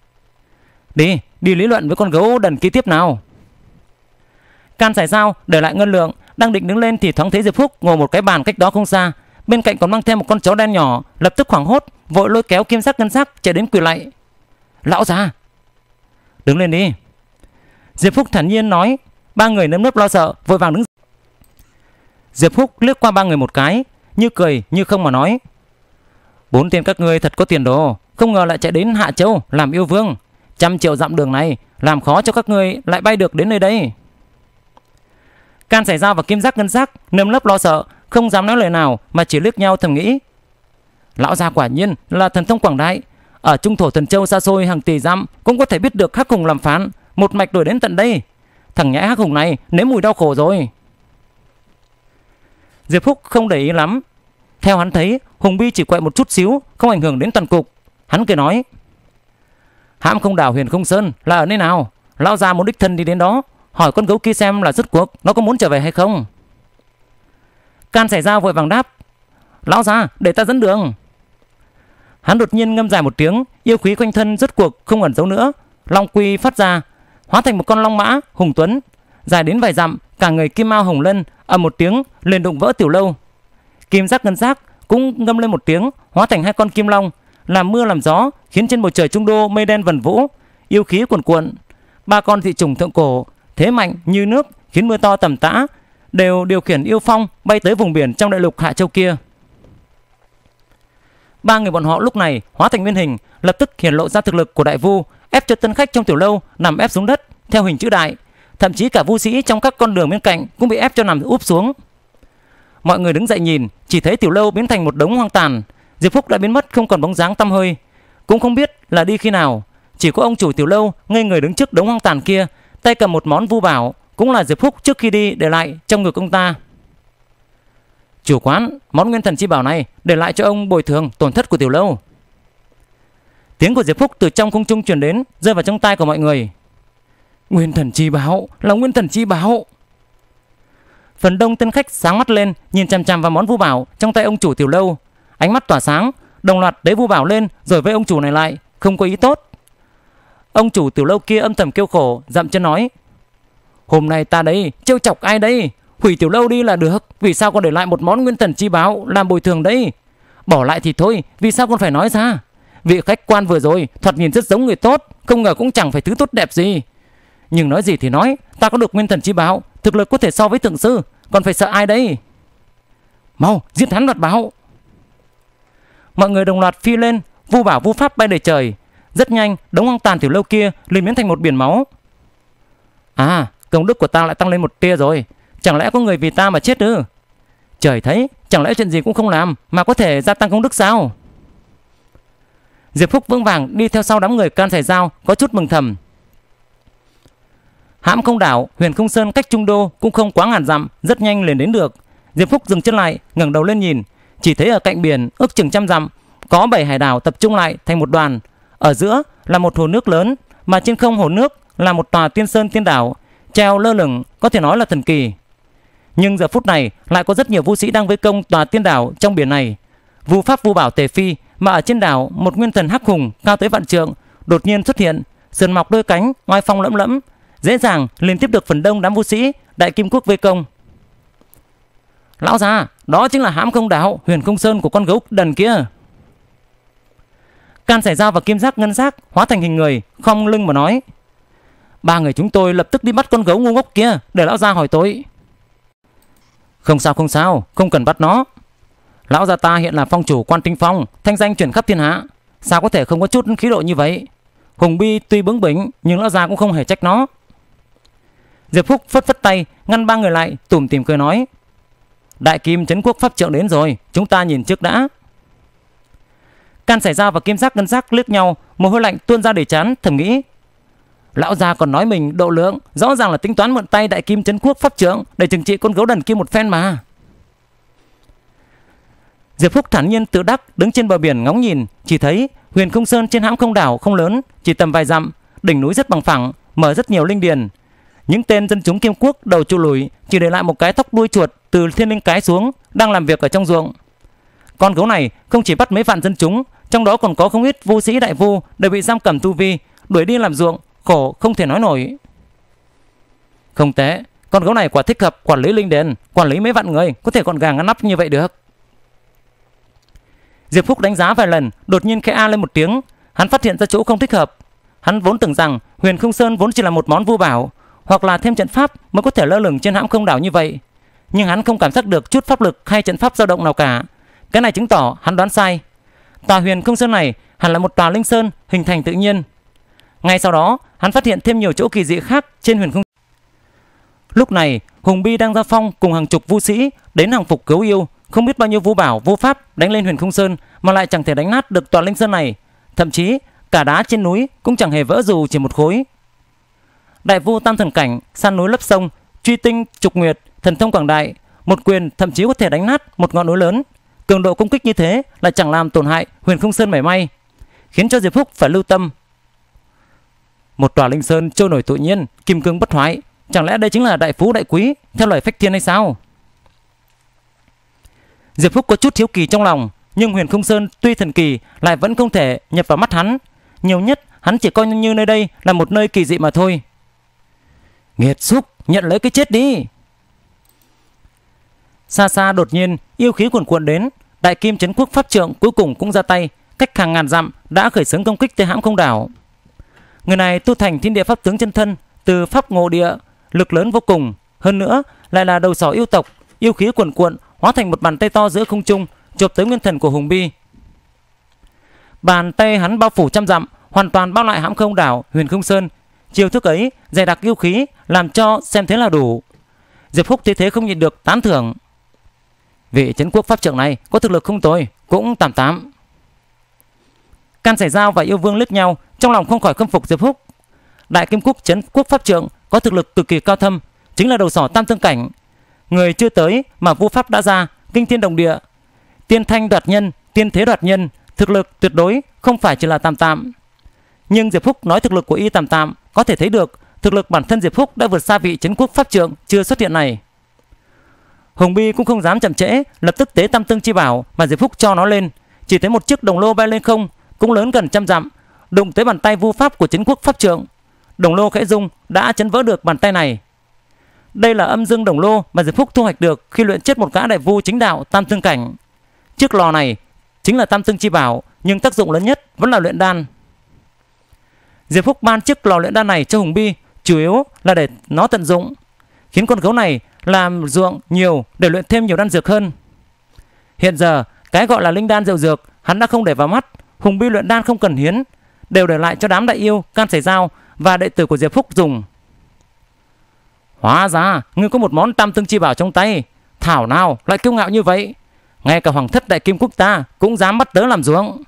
Đi lý luận với con gấu đần kia tiếp nào. Can Sải Dao để lại Ngân Lượng, đang định đứng lên thì thoáng thấy Diệp Phúc ngồi một cái bàn cách đó không xa, bên cạnh còn mang theo một con chó đen nhỏ, lập tức hoảng hốt vội lôi kéo Kim sắc ngân sắc chạy đến quỳ lạy: lão già, đứng lên đi. Diệp Phúc thản nhiên nói. Ba người nơm nớp lo sợ vội vàng đứng. Diệp Phúc liếc qua ba người một cái, như cười như không mà nói: 4 tên các ngươi thật có tiền đồ, không ngờ lại chạy đến Hạ Châu làm yêu vương. 100 triệu dặm đường này làm khó cho các ngươi lại bay được đến nơi đây. Can Sải Dao và Kim giác ngân sắc nơm nớp lo sợ, không dám nói lời nào mà chỉ liếc nhau thầm nghĩ: lão gia quả nhiên là thần thông quảng đại, ở trung thổ Thần Châu xa xôi hàng tỷ dặm cũng có thể biết được Hắc Hùng làm phán, một mạch đuổi đến tận đây. thằng nhãi hắc hùng này nếm mùi đau khổ rồi. Diệp Phúc không để ý lắm. Theo hắn thấy, Hùng Bi chỉ quậy một chút xíu, không ảnh hưởng đến toàn cục. Hắn cười nói: Hãm Không Đảo Huyền Không Sơn là ở nơi nào? Lão già muốn đích thân đi đến đó, hỏi con gấu kia xem là rốt cuộc nó có muốn trở về hay không. Can Sải Dao vội vàng đáp: Lão già, để ta dẫn đường. Hắn đột nhiên ngâm dài một tiếng, yêu khí quanh thân rốt cuộc không ẩn giấu nữa, long quy phát ra, hóa thành một con long mã hùng tuấn, dài đến vài dặm, cả người kim mao hồng lân, ầm một tiếng liền đụng vỡ tiểu lâu. Kim giác ngân giác cũng ngâm lên một tiếng, hóa thành hai con kim long, làm mưa làm gió, khiến trên bầu trời Trung Đô mây đen vần vũ, yêu khí cuồn cuộn. Ba con dị chủng thượng cổ thế mạnh như nước, khiến mưa to tầm tã, đều điều khiển yêu phong bay tới vùng biển trong đại lục Hạ Châu kia. Ba người bọn họ lúc này hóa thành nguyên hình, lập tức hiển lộ ra thực lực của đại vu, ép cho tân khách trong tiểu lâu nằm ép xuống đất theo hình chữ đại, thậm chí cả vu sĩ trong các con đường bên cạnh cũng bị ép cho nằm úp xuống. Mọi người đứng dậy nhìn, chỉ thấy tiểu lâu biến thành một đống hoang tàn. Diệp Phúc đã biến mất không còn bóng dáng tăm hơi, cũng không biết là đi khi nào. Chỉ có ông chủ tiểu lâu ngây người đứng trước đống hoang tàn kia, tay cầm một món vu bảo, cũng là Diệp Phúc trước khi đi để lại trong ngực ông ta. Chủ quán, món nguyên thần chi bảo này để lại cho ông bồi thường tổn thất của tiểu lâu. Tiếng của Diệp Phúc từ trong không trung truyền đến, rơi vào trong tai của mọi người. Nguyên thần chi bảo, là nguyên thần chi bảo. Phần đông tân khách sáng mắt lên, nhìn chằm chằm vào món vu bảo trong tay ông chủ tiểu lâu, ánh mắt tỏa sáng, đồng loạt lấy vu bảo lên rồi với ông chủ này lại, không có ý tốt. Ông chủ tiểu lâu kia âm thầm kêu khổ, dậm chân nói: Hôm nay ta đây trêu chọc ai đây? Hủy tiểu lâu đi là được, vì sao còn để lại một món nguyên thần chi bảo làm bồi thường đấy? Bỏ lại thì thôi, vì sao còn phải nói ra? Vị khách quan vừa rồi thoạt nhìn rất giống người tốt, không ngờ cũng chẳng phải thứ tốt đẹp gì. Nhưng nói gì thì nói, ta có được nguyên thần chi bảo, thực lực có thể so với thượng sư, còn phải sợ ai đấy? Mau giết hắn đoạt bảo. Mọi người đồng loạt phi lên, vu bảo vu pháp bay đầy trời. Rất nhanh, đống hoang tàn tiểu lâu kia liền biến thành một biển máu. À, công đức của ta lại tăng lên một tia rồi. Chẳng lẽ có người vì ta mà chết ư? Trời thấy, chẳng lẽ chuyện gì cũng không làm mà có thể gia tăng công đức sao? Diệp Phúc vững vàng đi theo sau đám người Can Sải Dao, có chút mừng thầm. Hãm Không Đảo Huyền Không Sơn cách Trung Đô cũng không quá ngàn dặm, rất nhanh liền đến được. Diệp Phúc dừng chân lại, ngẩng đầu lên nhìn, chỉ thấy ở cạnh biển ước chừng 100 dặm có 7 hải đảo tập trung lại thành một đoàn. Ở giữa là một hồ nước lớn, mà trên không hồ nước là một tòa tiên sơn tiên đảo treo lơ lửng, có thể nói là thần kỳ. Nhưng giờ phút này lại có rất nhiều vũ sĩ đang vây công tòa tiên đảo trong biển này. Vu pháp vu bảo tề phi, mà ở trên đảo một nguyên thần hắc hùng cao tới vạn trượng đột nhiên xuất hiện, sườn mọc đôi cánh, oai phong lẫm lẫm, dễ dàng liên tiếp được phần đông đám vũ sĩ Đại Kim Quốc vây công. Lão già, đó chính là Hãm Không Đảo Huyền Không Sơn của con gấu đần kia. Can Sải Dao và Kim Giác Ngân Giác hóa thành hình người, khom lưng mà nói: Ba người chúng tôi lập tức đi bắt con gấu ngu ngốc kia để lão gia hỏi tội. Không sao, không cần bắt nó. Lão gia ta hiện là phong chủ Quan Tinh Phong, thanh danh truyền khắp thiên hạ, sao có thể không có chút khí độ như vậy? Hùng Bi tuy bướng bỉnh nhưng lão gia cũng không hề trách nó. Diệp Phúc phất phất tay ngăn ba người lại, tủm tỉm cười nói: Đại Kim Trấn Quốc pháp trượng đến rồi, chúng ta nhìn trước đã. Can Sải Dao và Kim Giác Ngân Giác liếc nhau, mồ hôi lạnh tuôn ra để trán, thầm nghĩ: Lão gia còn nói mình độ lượng, rõ ràng là tính toán mượn tay Đại Kim Trấn Quốc pháp trượng để trừng trị con gấu đần kia một phen mà. Diệp Phúc thản nhiên tự đắc đứng trên bờ biển ngóng nhìn, chỉ thấy Huyền Không Sơn trên Hãm Không Đảo không lớn, chỉ tầm vài dặm, đỉnh núi rất bằng phẳng, mở rất nhiều linh điền. Những tên dân chúng Kim Quốc đầu trụ lùi, chỉ để lại một cái tóc đuôi chuột từ thiên linh cái xuống, đang làm việc ở trong ruộng. Con gấu này không chỉ bắt mấy vạn dân chúng, trong đó còn có không ít vu sĩ đại vu đều bị giam cầm tu vi, đuổi đi làm ruộng, khổ không thể nói nổi. Không tệ, con gấu này quả thích hợp quản lý linh điền, quản lý mấy vạn người, có thể gọn gàng ngăn nắp như vậy được. Diệp Phúc đánh giá vài lần, đột nhiên khẽ a lên một tiếng, hắn phát hiện ra chỗ không thích hợp. Hắn vốn tưởng rằng Huyền Không Sơn vốn chỉ là một món vu bảo, hoặc là thêm trận pháp mới có thể lơ lửng trên Hãm Không Đảo như vậy, nhưng hắn không cảm giác được chút pháp lực hay trận pháp dao động nào cả. Cái này chứng tỏ hắn đoán sai. Tòa Huyền Không Sơn này hẳn là một tòa linh sơn hình thành tự nhiên. Ngay sau đó, hắn phát hiện thêm nhiều chỗ kỳ dị khác trên Huyền Không. Lúc này, Hùng Bi đang ra phong cùng hàng chục vũ sĩ đến hàng phục cứu yêu, không biết bao nhiêu vu bảo vô pháp đánh lên Huyền Không Sơn mà lại chẳng thể đánh nát được tòa linh sơn này, thậm chí cả đá trên núi cũng chẳng hề vỡ dù chỉ một khối. đại vu tam thần cảnh, san núi lấp sông, truy tinh trục nguyệt, thần thông quảng đại, một quyền thậm chí có thể đánh nát một ngọn núi lớn. Cường độ công kích như thế lại chẳng làm tổn hại Huyền Không Sơn mảy may, khiến cho Diệp Phúc phải lưu tâm. Một tòa linh sơn trôi nổi tự nhiên, kim cương bất hoại, chẳng lẽ đây chính là đại phú đại quý theo lời phách thiên hay sao? Diệp Phúc có chút hiếu kỳ trong lòng, nhưng Huyền Không Sơn tuy thần kỳ lại vẫn không thể nhập vào mắt hắn. Nhiều nhất hắn chỉ coi như nơi đây là một nơi kỳ dị mà thôi. Nghiệt xúc, nhận lấy cái chết đi! Xa xa đột nhiên yêu khí cuồn cuộn đến, đại kim trấn quốc pháp trượng cuối cùng cũng ra tay, cách hàng ngàn dặm đã khởi xướng công kích tới hãm không đảo. Người này tu thành thiên địa pháp tướng chân thân, từ pháp ngộ địa, lực lớn vô cùng, hơn nữa lại là đầu sỏ yêu tộc, yêu khí cuồn cuộn hóa thành một bàn tay to giữa không trung chộp tới nguyên thần của Hùng Bi. Bàn tay hắn bao phủ trăm dặm, hoàn toàn bao lại hãm không đảo Huyền Không Sơn. Chiêu thức ấy dày đặc yêu khí, làm cho xem thế là đủ. Diệp Phúc thấy thế không nhịn được tán thưởng. Vị trấn quốc pháp trượng này có thực lực không tồi, cũng tạm tạm. Can Sải Dao và Yêu Vương liếc nhau, trong lòng không khỏi khâm phục Diệp Phúc. Đại Kim Quốc trấn quốc pháp trượng có thực lực cực kỳ cao thâm, chính là đầu sỏ tam tương cảnh. Người chưa tới mà vu pháp đã ra, kinh thiên động địa, tiên thanh đoạt nhân, tiên thế đoạt nhân, thực lực tuyệt đối không phải chỉ là tạm tạm. Nhưng Diệp Phúc nói thực lực của y tạm tạm, có thể thấy được thực lực bản thân Diệp Phúc đã vượt xa vị trấn quốc pháp trượng chưa xuất hiện này. Hùng Bi cũng không dám chậm trễ, lập tức tế tam tương chi bảo mà Diệp Phúc cho nó lên. Chỉ thấy một chiếc đồng lô bay lên không, cũng lớn gần trăm dặm, đụng tới bàn tay vu pháp của trấn quốc pháp trượng. Đồng lô khẽ rung, đã chấn vỡ được bàn tay này. Đây là âm dương đồng lô mà Diệp Phúc thu hoạch được khi luyện chết một gã đại vu chính đạo tam tương cảnh. Chiếc lò này chính là tam tương chi bảo, nhưng tác dụng lớn nhất vẫn là luyện đan. Diệp Phúc ban chiếc lò luyện đan này cho Hùng Bi, chủ yếu là để nó tận dụng, khiến con gấu này làm ruộng nhiều để luyện thêm nhiều đan dược hơn. Hiện giờ cái gọi là linh đan diệu dược hắn đã không để vào mắt. Hùng Bi luyện đan không cần hiến, đều để lại cho đám đại yêu, Can Sải Dao và đệ tử của Diệp Phúc dùng. Hóa ra ngươi có một món tam tương chi bảo trong tay, thảo nào lại kiêu ngạo như vậy, ngay cả hoàng thất đại kim quốc ta cũng dám bắt tớ làm ruộng.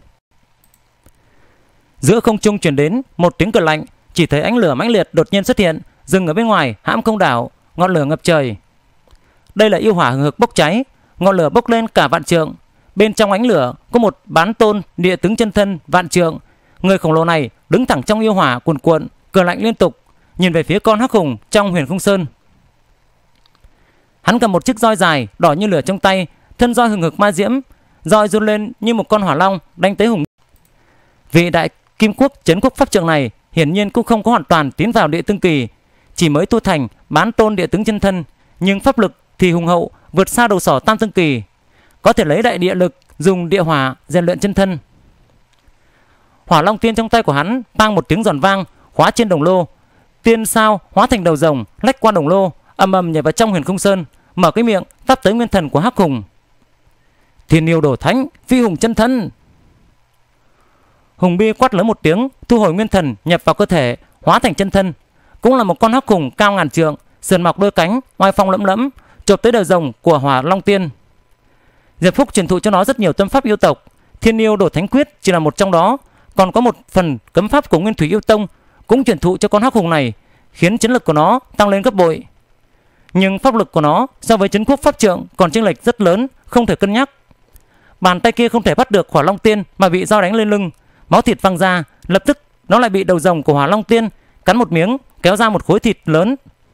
Giữa không trung truyền đến một tiếng cười lạnh, chỉ thấy ánh lửa mãnh liệt đột nhiên xuất hiện, dừng ở bên ngoài hãm không đảo, ngọn lửa ngập trời. Đây là yêu hỏa hừng hực bốc cháy, ngọn lửa bốc lên cả vạn trượng. Bên trong ánh lửa có một bán tôn địa tướng chân thân vạn trượng. Người khổng lồ này đứng thẳng trong yêu hỏa cuồn cuộn, cười lạnh liên tục, nhìn về phía con hắc hùng trong Huyền Không Sơn. Hắn cầm một chiếc roi dài đỏ như lửa trong tay, thân roi hừng hực ma diễm, roi run lên như một con hỏa long đánh tới Hùng. Vị đại kim quốc trấn quốc pháp trượng này hiển nhiên cũng không có hoàn toàn tiến vào địa tương kỳ, chỉ mới tu thành bán tôn địa tướng chân thân, nhưng pháp lực thì hùng hậu, vượt xa đầu sỏ tam tương kỳ, có thể lấy đại địa lực dùng địa hỏa rèn luyện chân thân. Hỏa long tiên trong tay của hắn tăng một tiếng giòn vang, khóa trên đồng lô. Tiên sao hóa thành đầu rồng lách qua đồng lô, ầm ầm nhảy vào trong Huyền Không Sơn, mở cái miệng tắp tới nguyên thần của hắc hùng. Thiên yêu đổ thánh, phi hùng chân thân. Hùng Bi quát lớn một tiếng, thu hồi nguyên thần nhập vào cơ thể, hóa thành chân thân, cũng là một con hắc hùng cao ngàn trượng, sườn mọc đôi cánh, oai phong lẫm lẫm, chộp tới đầu rồng của Hỏa Long Tiên. Diệp Phúc truyền thụ cho nó rất nhiều tâm pháp yêu tộc, Thiên yêu đổ thánh quyết chỉ là một trong đó, còn có một phần cấm pháp của Nguyên Thủy Yêu Tông cũng truyền thụ cho con hắc hùng này, khiến chiến lực của nó tăng lên gấp bội. Nhưng pháp lực của nó so với trấn quốc pháp trượng còn chênh lệch rất lớn, không thể cân nhắc. Bàn tay kia không thể bắt được Hỏa Long Tiên mà bị dao đánh lên lưng, máu thịt văng ra, lập tức nó lại bị đầu rồng của Hỏa Long Tiên cắn một miếng, kéo ra một khối thịt lớn.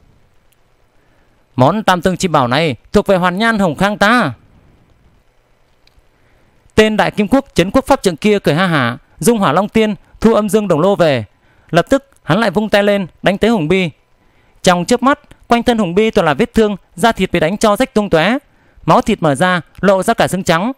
Món tam tương chi bảo này thuộc về Hoàn Nhan Hồng Khang ta. Tên đại kim quốc trấn quốc pháp trượng kia cười ha hả, dung Hỏa Long Tiên thu âm dương đồng lô về. Lập tức hắn lại vung tay lên đánh tới Hùng Bi. Trong chớp mắt, quanh thân Hùng Bi toàn là vết thương, da thịt bị đánh cho rách tung tóe, máu thịt mở ra, lộ ra cả xương trắng.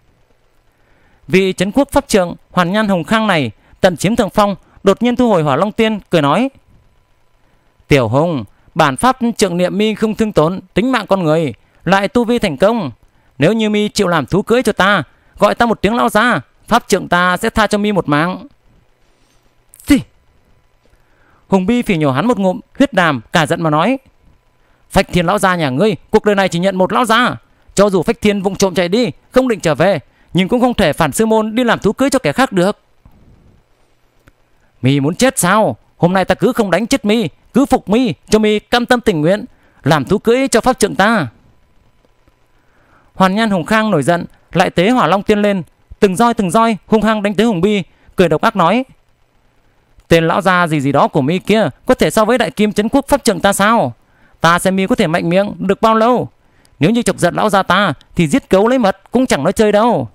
Vị trấn quốc pháp trượng Hoàn Nhan Hồng Khang này tận chiếm thượng phong, đột nhiên thu hồi Hỏa Long Tiên, cười nói: Tiểu Hùng, bản pháp trượng niệm mi không thương tổn tính mạng con người, lại tu vi thành công. Nếu như mi chịu làm thú cưới cho ta, gọi ta một tiếng lão gia, pháp trượng ta sẽ tha cho mi một mạng. Gì? Hùng Bi phỉ nhổ hắn một ngụm huyết đàm, cả giận mà nói: Phách Thiên lão gia nhà ngươi cuộc đời này chỉ nhận một lão gia, cho dù Phách Thiên vụng trộm chạy đi không định trở về, nhưng cũng không thể phản sư môn đi làm thú cưới cho kẻ khác được. Mi muốn chết sao? Hôm nay ta cứ không đánh chết mi, cứ phục mi cho mi cam tâm tình nguyện làm thú cưỡi cho pháp trượng ta. Hoàn Nhan Hồng Khang nổi giận, lại tế Hỏa Long Tiên lên, từng roi hung hăng đánh tới Hùng Bi, cười độc ác nói: tên lão già gì đó của mi kia có thể so với đại kim trấn quốc pháp trượng ta sao? Ta xem mi có thể mạnh miệng được bao lâu? Nếu như chọc giận lão gia ta thì giết gấu lấy mật cũng chẳng nói chơi đâu.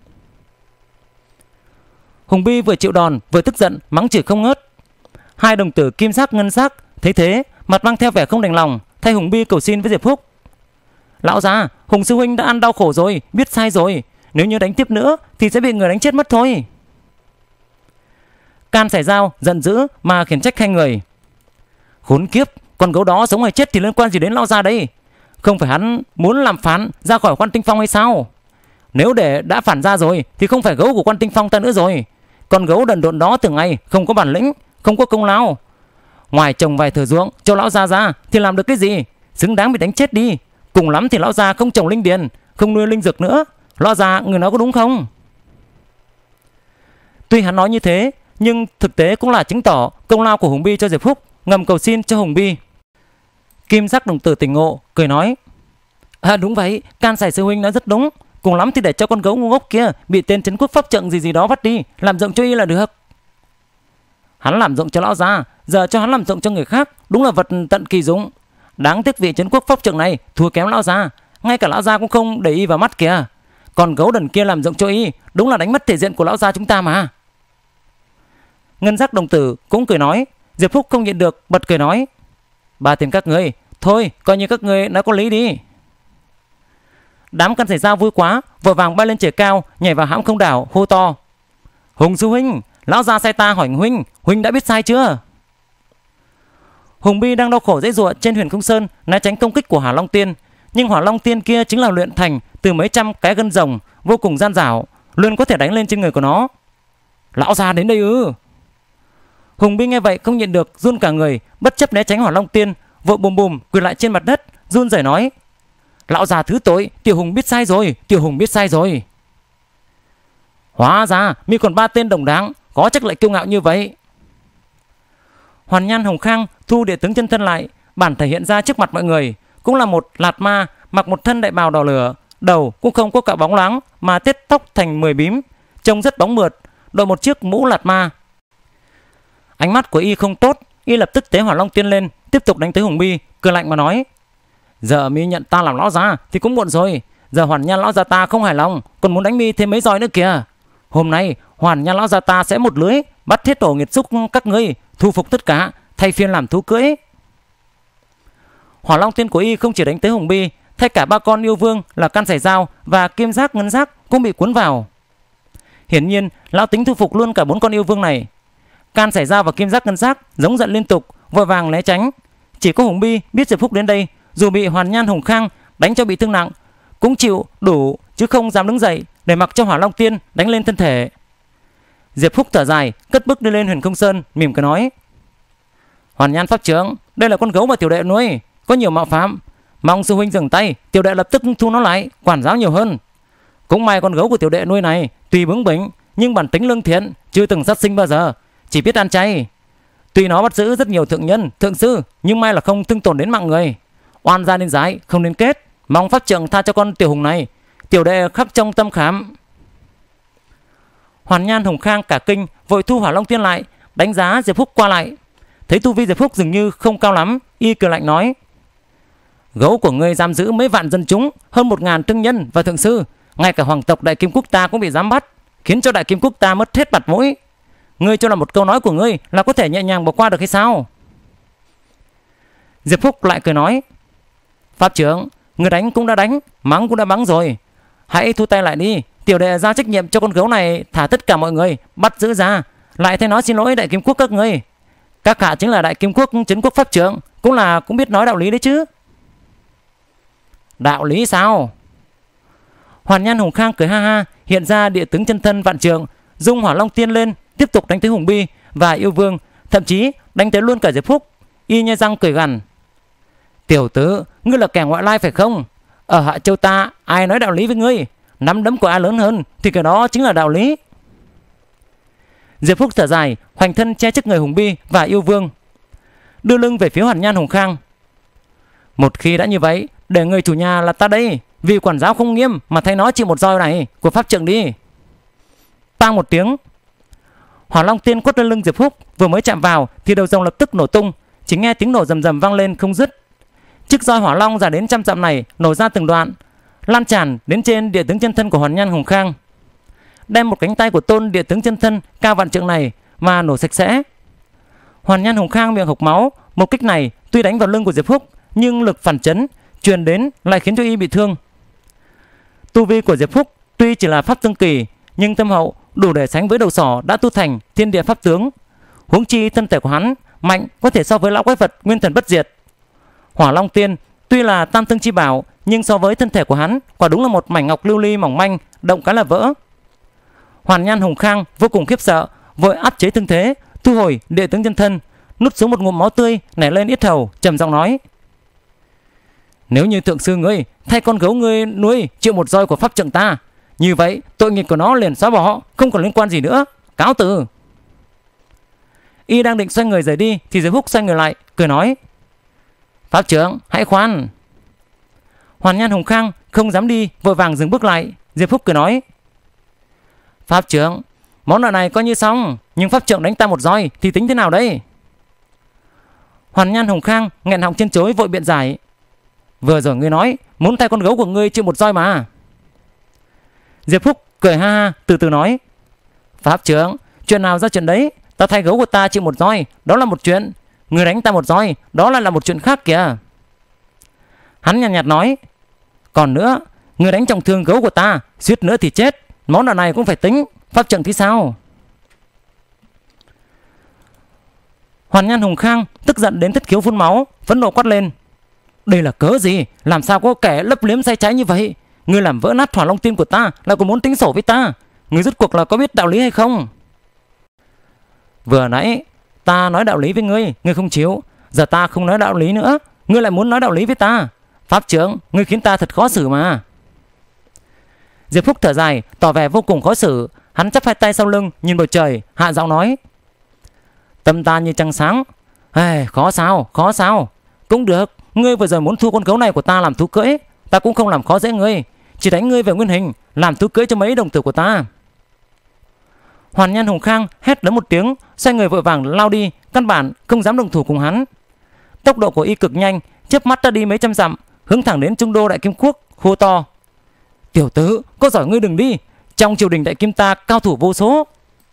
Hùng Bi vừa chịu đòn vừa tức giận mắng chửi không ngớt. Hai đồng tử Kim Sắc Ngân Sắc thấy thế, mặt mang theo vẻ không đành lòng, thay Hùng Bi cầu xin với Diệp Húc: lão gia, Hùng sư huynh đã ăn đau khổ rồi, biết sai rồi, nếu như đánh tiếp nữa thì sẽ bị người đánh chết mất thôi. Can Sải Dao giận dữ mà khiển trách hai người: khốn kiếp, con gấu đó sống hay chết thì liên quan gì đến lão gia đây? Không phải hắn muốn làm phản ra khỏi Quan Tinh Phong hay sao? Nếu để đã phản ra rồi thì không phải gấu của Quan Tinh Phong ta nữa rồi. Con gấu đần độn đó từ ngày không có bản lĩnh, không có công lao, ngoài trồng vài thửa ruộng cho lão gia ra thì làm được cái gì? Xứng đáng bị đánh chết đi. Cùng lắm thì lão gia không trồng linh điền, không nuôi linh dược nữa. Lão gia người nói có đúng không? Tuy hắn nói như thế, nhưng thực tế cũng là chứng tỏ công lao của Hùng Bi cho Diệp Húc, ngầm cầu xin cho Hùng Bi. Kim Sắc đồng tử tỉnh ngộ, cười nói: đúng vậy, Can Sải sư huynh nói rất đúng. Cùng lắm thì để cho con gấu ngu ngốc kia bị tên trấn quốc pháp trượng gì đó vắt đi, làm rộng cho y là được. Hắn làm rộng cho lão gia, giờ cho hắn làm rộng cho người khác, đúng là vật tận kỳ dụng. Đáng tiếc vị trấn quốc pháp trượng này thua kém lão gia, ngay cả lão gia cũng không để y vào mắt kìa. Còn gấu đần kia làm rộng cho y, đúng là đánh mất thể diện của lão gia chúng ta mà. Ngân Sắc đồng tử cũng cười nói. Diệp Phúc không nhịn được bật cười nói: ba tiền các người, thôi coi như các người nói có lý đi. Đám Can Sải Dao vui quá, vội vàng bay lên trời cao, nhảy vào hãm không đảo, hô to: Hùng sư huynh, lão gia sai ta hỏi huynh, huynh đã biết sai chưa? Hùng Bi đang đau khổ dãy giụa trên Huyền Không Sơn né tránh công kích của Hỏa Long Tiên, nhưng Hỏa Long Tiên kia chính là luyện thành từ mấy trăm cái gân rồng, vô cùng gian dảo, luôn có thể đánh lên trên người của nó. Lão gia đến đây ư? Hùng Bi nghe vậy không nhịn được run cả người, bất chấp né tránh Hỏa Long Tiên, vội bùm bùm quỳ lại trên mặt đất, run rẩy nói: lão già thứ tội, tiểu Hùng biết sai rồi, tiểu Hùng biết sai rồi. Hóa ra mi còn ba tên đồng đáng, có chắc lại kiêu ngạo như vậy. Hoàn Nhan Hồng Khang thu địa tướng chân thân lại, bản thể hiện ra trước mặt mọi người, cũng là một lạt ma, mặc một thân đại bào đỏ lửa, đầu cũng không có cạo bóng loáng mà tết tóc thành 10 bím, trông rất bóng mượt, đội một chiếc mũ lạt ma. Ánh mắt của y không tốt, y lập tức tế Hỏa Long Tiên lên, tiếp tục đánh tới Hùng Bi, cười lạnh mà nói: giờ mi nhận ta làm lão gia thì cũng muộn rồi. Giờ Hoàn Nhan lão gia ta không hài lòng, còn muốn đánh mi thêm mấy roi nữa kìa. Hôm nay Hoàn Nhan lão gia ta sẽ một lưới bắt hết tổ nghiệt xúc các ngươi, thu phục tất cả, thay phiên làm thú cưỡi. Hỏa Long Tiên của y không chỉ đánh tới Hùng Bi, thay cả ba con yêu vương là Can Sải Dao và Kim Sắc Ngân Sắc cũng bị cuốn vào. Hiển nhiên lão tính thu phục luôn cả bốn con yêu vương này. Can Sải Dao và Kim Sắc Ngân Sắc giống giận liên tục, vội vàng né tránh. Chỉ có Hùng Bi biết Diệp Phúc đến đây, dù bị Hoàn Nhan Hồng Khang đánh cho bị thương nặng, cũng chịu đủ chứ không dám đứng dậy để mặc cho Hỏa Long Tiên đánh lên thân thể. Diệp Phúc thở dài, cất bước đi lên Huyền Không Sơn, mỉm cười nói: Hoàn Nhan pháp trưởng, đây là con gấu mà tiểu đệ nuôi, có nhiều mạo phạm, mong sư huynh dừng tay, tiểu đệ lập tức thu nó lại, quản giáo nhiều hơn. Cũng may con gấu của tiểu đệ nuôi này tuy bướng bỉnh nhưng bản tính lương thiện, chưa từng sát sinh bao giờ, chỉ biết ăn chay. Tuy nó bắt giữ rất nhiều thượng nhân, thượng sư, nhưng may là không thương tổn đến mạng người. Oan gia nên giải, không nên kết, mong pháp trưởng tha cho con tiểu hùng này, tiểu đệ khắc trong tâm khảm. Hoàn Nhan Hồng Khang cả kinh, vội thu Hỏa Long Tiên lại, đánh giá Diệp Phúc qua lại. Thấy tu vi Diệp Phúc dường như không cao lắm, y cười lạnh nói: gấu của ngươi giam giữ mấy vạn dân chúng, hơn 1000 thương nhân và thượng sư, ngay cả hoàng tộc Đại Kim Quốc ta cũng bị giám bắt, khiến cho Đại Kim Quốc ta mất hết mặt mũi. Ngươi cho là một câu nói của ngươi là có thể nhẹ nhàng bỏ qua được hay sao? Diệp Phúc lại cười nói: pháp trưởng, người đánh cũng đã đánh, mắng cũng đã mắng rồi, hãy thu tay lại đi. Tiểu đệ giao trách nhiệm cho con gấu này thả tất cả mọi người, bắt giữ ra, lại thay nói xin lỗi Đại Kim Quốc các ngươi. Các hạ chính là Đại Kim Quốc trấn quốc pháp trưởng, cũng biết nói đạo lý đấy chứ. Đạo lý sao? Hoàn Nhan Hồng Khang cười ha ha, hiện ra địa tướng chân thân vạn trượng, dung Hỏa Long Tiên lên, tiếp tục đánh tới Hùng Bi và yêu vương, thậm chí đánh tới luôn cả Diệp Phúc. Y nhe răng cười gằn: tiểu tử, ngươi là kẻ ngoại lai phải không? Ở Hạ Châu ta ai nói đạo lý với ngươi? Nắm đấm của ai lớn hơn thì cái đó chính là đạo lý. Diệp Phúc thở dài, hoành thân che trước người Hùng Bi và Yêu Vương, đưa lưng về phía Hoàn Nhan Hùng Khang. Một khi đã như vậy, để người chủ nhà là ta đây, vì quản giáo không nghiêm mà thay nó chịu một roi này của pháp trượng đi. Tang một tiếng, Hỏa Long Tiên quất lên lưng Diệp Phúc, vừa mới chạm vào thì đầu rồng lập tức nổ tung, chỉ nghe tiếng nổ rầm rầm vang lên không dứt. Chiếc roi hỏa long dài đến trăm dặm này nổ ra từng đoạn, lan tràn đến trên địa tướng chân thân của Hoàn Nhan Hùng Khang, đem một cánh tay của tôn địa tướng chân thân cao vạn trượng này mà nổ sạch sẽ. Hoàn Nhan Hùng Khang miệng hộc máu, một kích này tuy đánh vào lưng của Diệp Phúc nhưng lực phản chấn truyền đến lại khiến cho y bị thương. Tu vi của Diệp Phúc tuy chỉ là pháp tương kỳ, nhưng tâm hậu đủ để sánh với đầu sỏ đã tu thành thiên địa pháp tướng. Huống chi thân thể của hắn mạnh có thể so với lão quái vật nguyên thần bất diệt. Hỏa Long Tiên tuy là tam tương chi bảo, nhưng so với thân thể của hắn quả đúng là một mảnh ngọc lưu ly mỏng manh, động cái là vỡ. Hoàn Nhan Hùng Khang vô cùng khiếp sợ, vội áp chế thương thế, thu hồi địa tướng chân thân, nuốt xuống một ngụm máu tươi nảy lên yết hầu, trầm giọng nói: nếu như thượng sư ngươi thay con gấu ngươi nuôi chịu một roi của pháp trượng ta, như vậy tội nghiệp của nó liền xóa bỏ, không còn liên quan gì nữa, cáo từ. Y đang định xoay người rời đi thì Diệp Phúc xoay người lại, cười nói: pháp trưởng hãy khoan. Hoàn Nhan Hùng Khang không dám đi, vội vàng dừng bước lại. Diệp Phúc cười nói: pháp trưởng, món nợ này coi như xong, nhưng pháp trưởng đánh ta một roi thì tính thế nào đây? Hoàn Nhan Hùng Khang nghẹn họng chân chối, vội biện giải: vừa rồi ngươi nói muốn thay con gấu của ngươi chịu một roi mà. Diệp Phúc cười ha ha, từ từ nói: pháp trưởng, chuyện nào ra chuyện đấy, ta thay gấu của ta chịu một roi đó là một chuyện, ngươi đánh ta một roi đó là một chuyện khác kìa. Hắn nhàn nhạt nói: còn nữa, ngươi đánh trọng thương gấu của ta, suýt nữa thì chết, món nợ này cũng phải tính, pháp trưởng thì sao? Hoàn Nhan Hùng Khang tức giận đến thất khiếu phun máu, phẫn nộ quát lên: đây là cớ gì? Làm sao có kẻ lấp liếm sai trái như vậy? Ngươi làm vỡ nát Hỏa Long Tiên của ta là còn muốn tính sổ với ta? Ngươi rốt cuộc là có biết đạo lý hay không? Vừa nãy ta nói đạo lý với ngươi, ngươi không chịu. Giờ ta không nói đạo lý nữa, ngươi lại muốn nói đạo lý với ta. Pháp trưởng, ngươi khiến ta thật khó xử mà. Diệp Phúc thở dài, tỏ vẻ vô cùng khó xử. Hắn chắp hai tay sau lưng, nhìn bầu trời, hạ giọng nói: tâm ta như trăng sáng. Khó sao? Cũng được, ngươi vừa rồi muốn thu con gấu này của ta làm thú cưỡi, ta cũng không làm khó dễ ngươi, chỉ đánh ngươi về nguyên hình, làm thú cưỡi cho mấy đồng tử của ta. Hoàn Nhan Hùng Khang hét lớn một tiếng, xoay người vội vàng lao đi, căn bản không dám động thủ cùng hắn. Tốc độ của y cực nhanh, chớp mắt đã đi mấy trăm dặm, hướng thẳng đến Trung Đô Đại Kim Quốc, hô to: tiểu tử, có giỏi ngươi đừng đi, trong triều đình Đại Kim ta cao thủ vô số.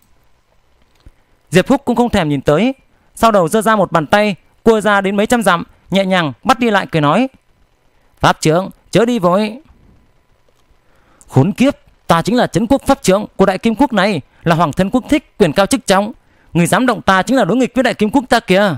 Diệp Phúc cũng không thèm nhìn tới, sau đầu giơ ra một bàn tay, cua ra đến mấy trăm dặm, nhẹ nhàng bắt đi lại, cười nói: pháp trưởng, chớ đi vội. Khốn kiếp, ta chính là trấn quốc pháp trưởng của Đại Kim Quốc này, là hoàng thân quốc thích, quyền cao chức trọng, người dám động ta chính là đối nghịch với Đại Kim Quốc ta kìa.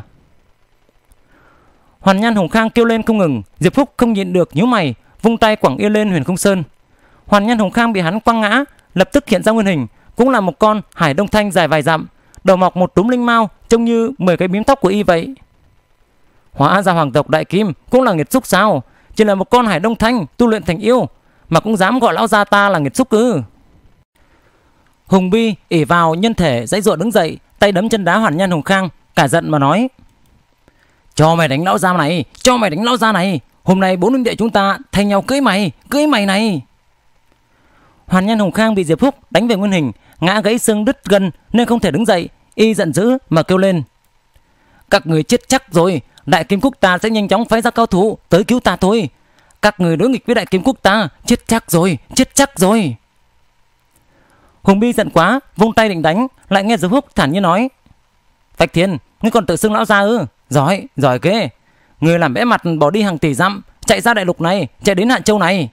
Hoàn Nhan Hùng Khang kêu lên không ngừng. Diệp Phúc không nhịn được nhíu mày, vung tay quẳng y lên Huyền Không Sơn. Hoàn Nhan Hùng Khang bị hắn quăng ngã, lập tức hiện ra nguyên hình, cũng là một con hải đông thanh dài vài dặm, đầu mọc một túm linh mao, trông như 10 cái bím tóc của y vậy. Hóa ra hoàng tộc Đại Kim cũng là nghiệt xúc sao? Chỉ là một con hải đông thanh tu luyện thành yêu mà cũng dám gọi lão gia ta là nghiệt xúc ư? Hùng Bi ỉ vào nhân thể dãy dụa đứng dậy, tay đấm chân đá Hoàn Nhan Hùng Khang, cả giận mà nói: cho mày đánh lão gia này, cho mày đánh lão gia này, hôm nay 4 huynh đệ chúng ta thay nhau cưỡi mày này. Hoàn Nhan Hùng Khang bị Diệp Phúc đánh về nguyên hình, ngã gãy xương đứt gân nên không thể đứng dậy, y giận dữ mà kêu lên: các người chết chắc rồi, Đại Kim Quốc ta sẽ nhanh chóng phái ra cao thủ tới cứu ta thôi. Các người đối nghịch với Đại Kim Quốc ta, chết chắc rồi. Hùng Bi giận quá, vung tay định đánh, lại nghe Diệp Phúc thản nhiên nói: Bạch Thiên, ngươi còn tự xưng lão gia ư? Giỏi ghê. Ngươi làm bẽ mặt bỏ đi hàng tỷ dặm, chạy ra đại lục này, chạy đến Hạn Châu này.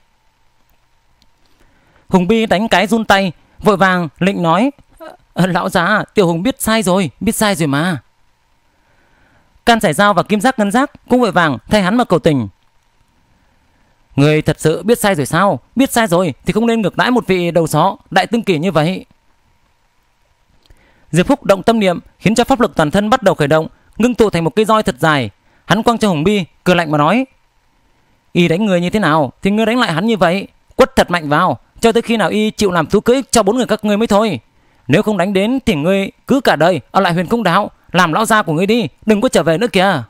Hùng Bi đánh cái run tay, vội vàng lệnh nói: lão gia, tiểu Hùng biết sai rồi mà. Can Giải Dao và Kim Giác Ngân Giác cũng vội vàng thay hắn mà cầu tình: người thật sự biết sai rồi sao? Biết sai rồi thì không nên ngược đãi một vị đầu sỏ đại tương kỳ như vậy. Diệp Phúc động tâm niệm, khiến cho pháp lực toàn thân bắt đầu khởi động, ngưng tụ thành một cây roi thật dài. Hắn quăng cho Hùng Bi, cười lạnh mà nói: y đánh người như thế nào thì ngươi đánh lại hắn như vậy, quất thật mạnh vào, cho tới khi nào y chịu làm thú cưỡi cho 4 người các ngươi mới thôi. Nếu không đánh đến thì ngươi cứ cả đời ở lại Huyền Không Đạo làm lão gia của ngươi đi, đừng có trở về nữa kìa.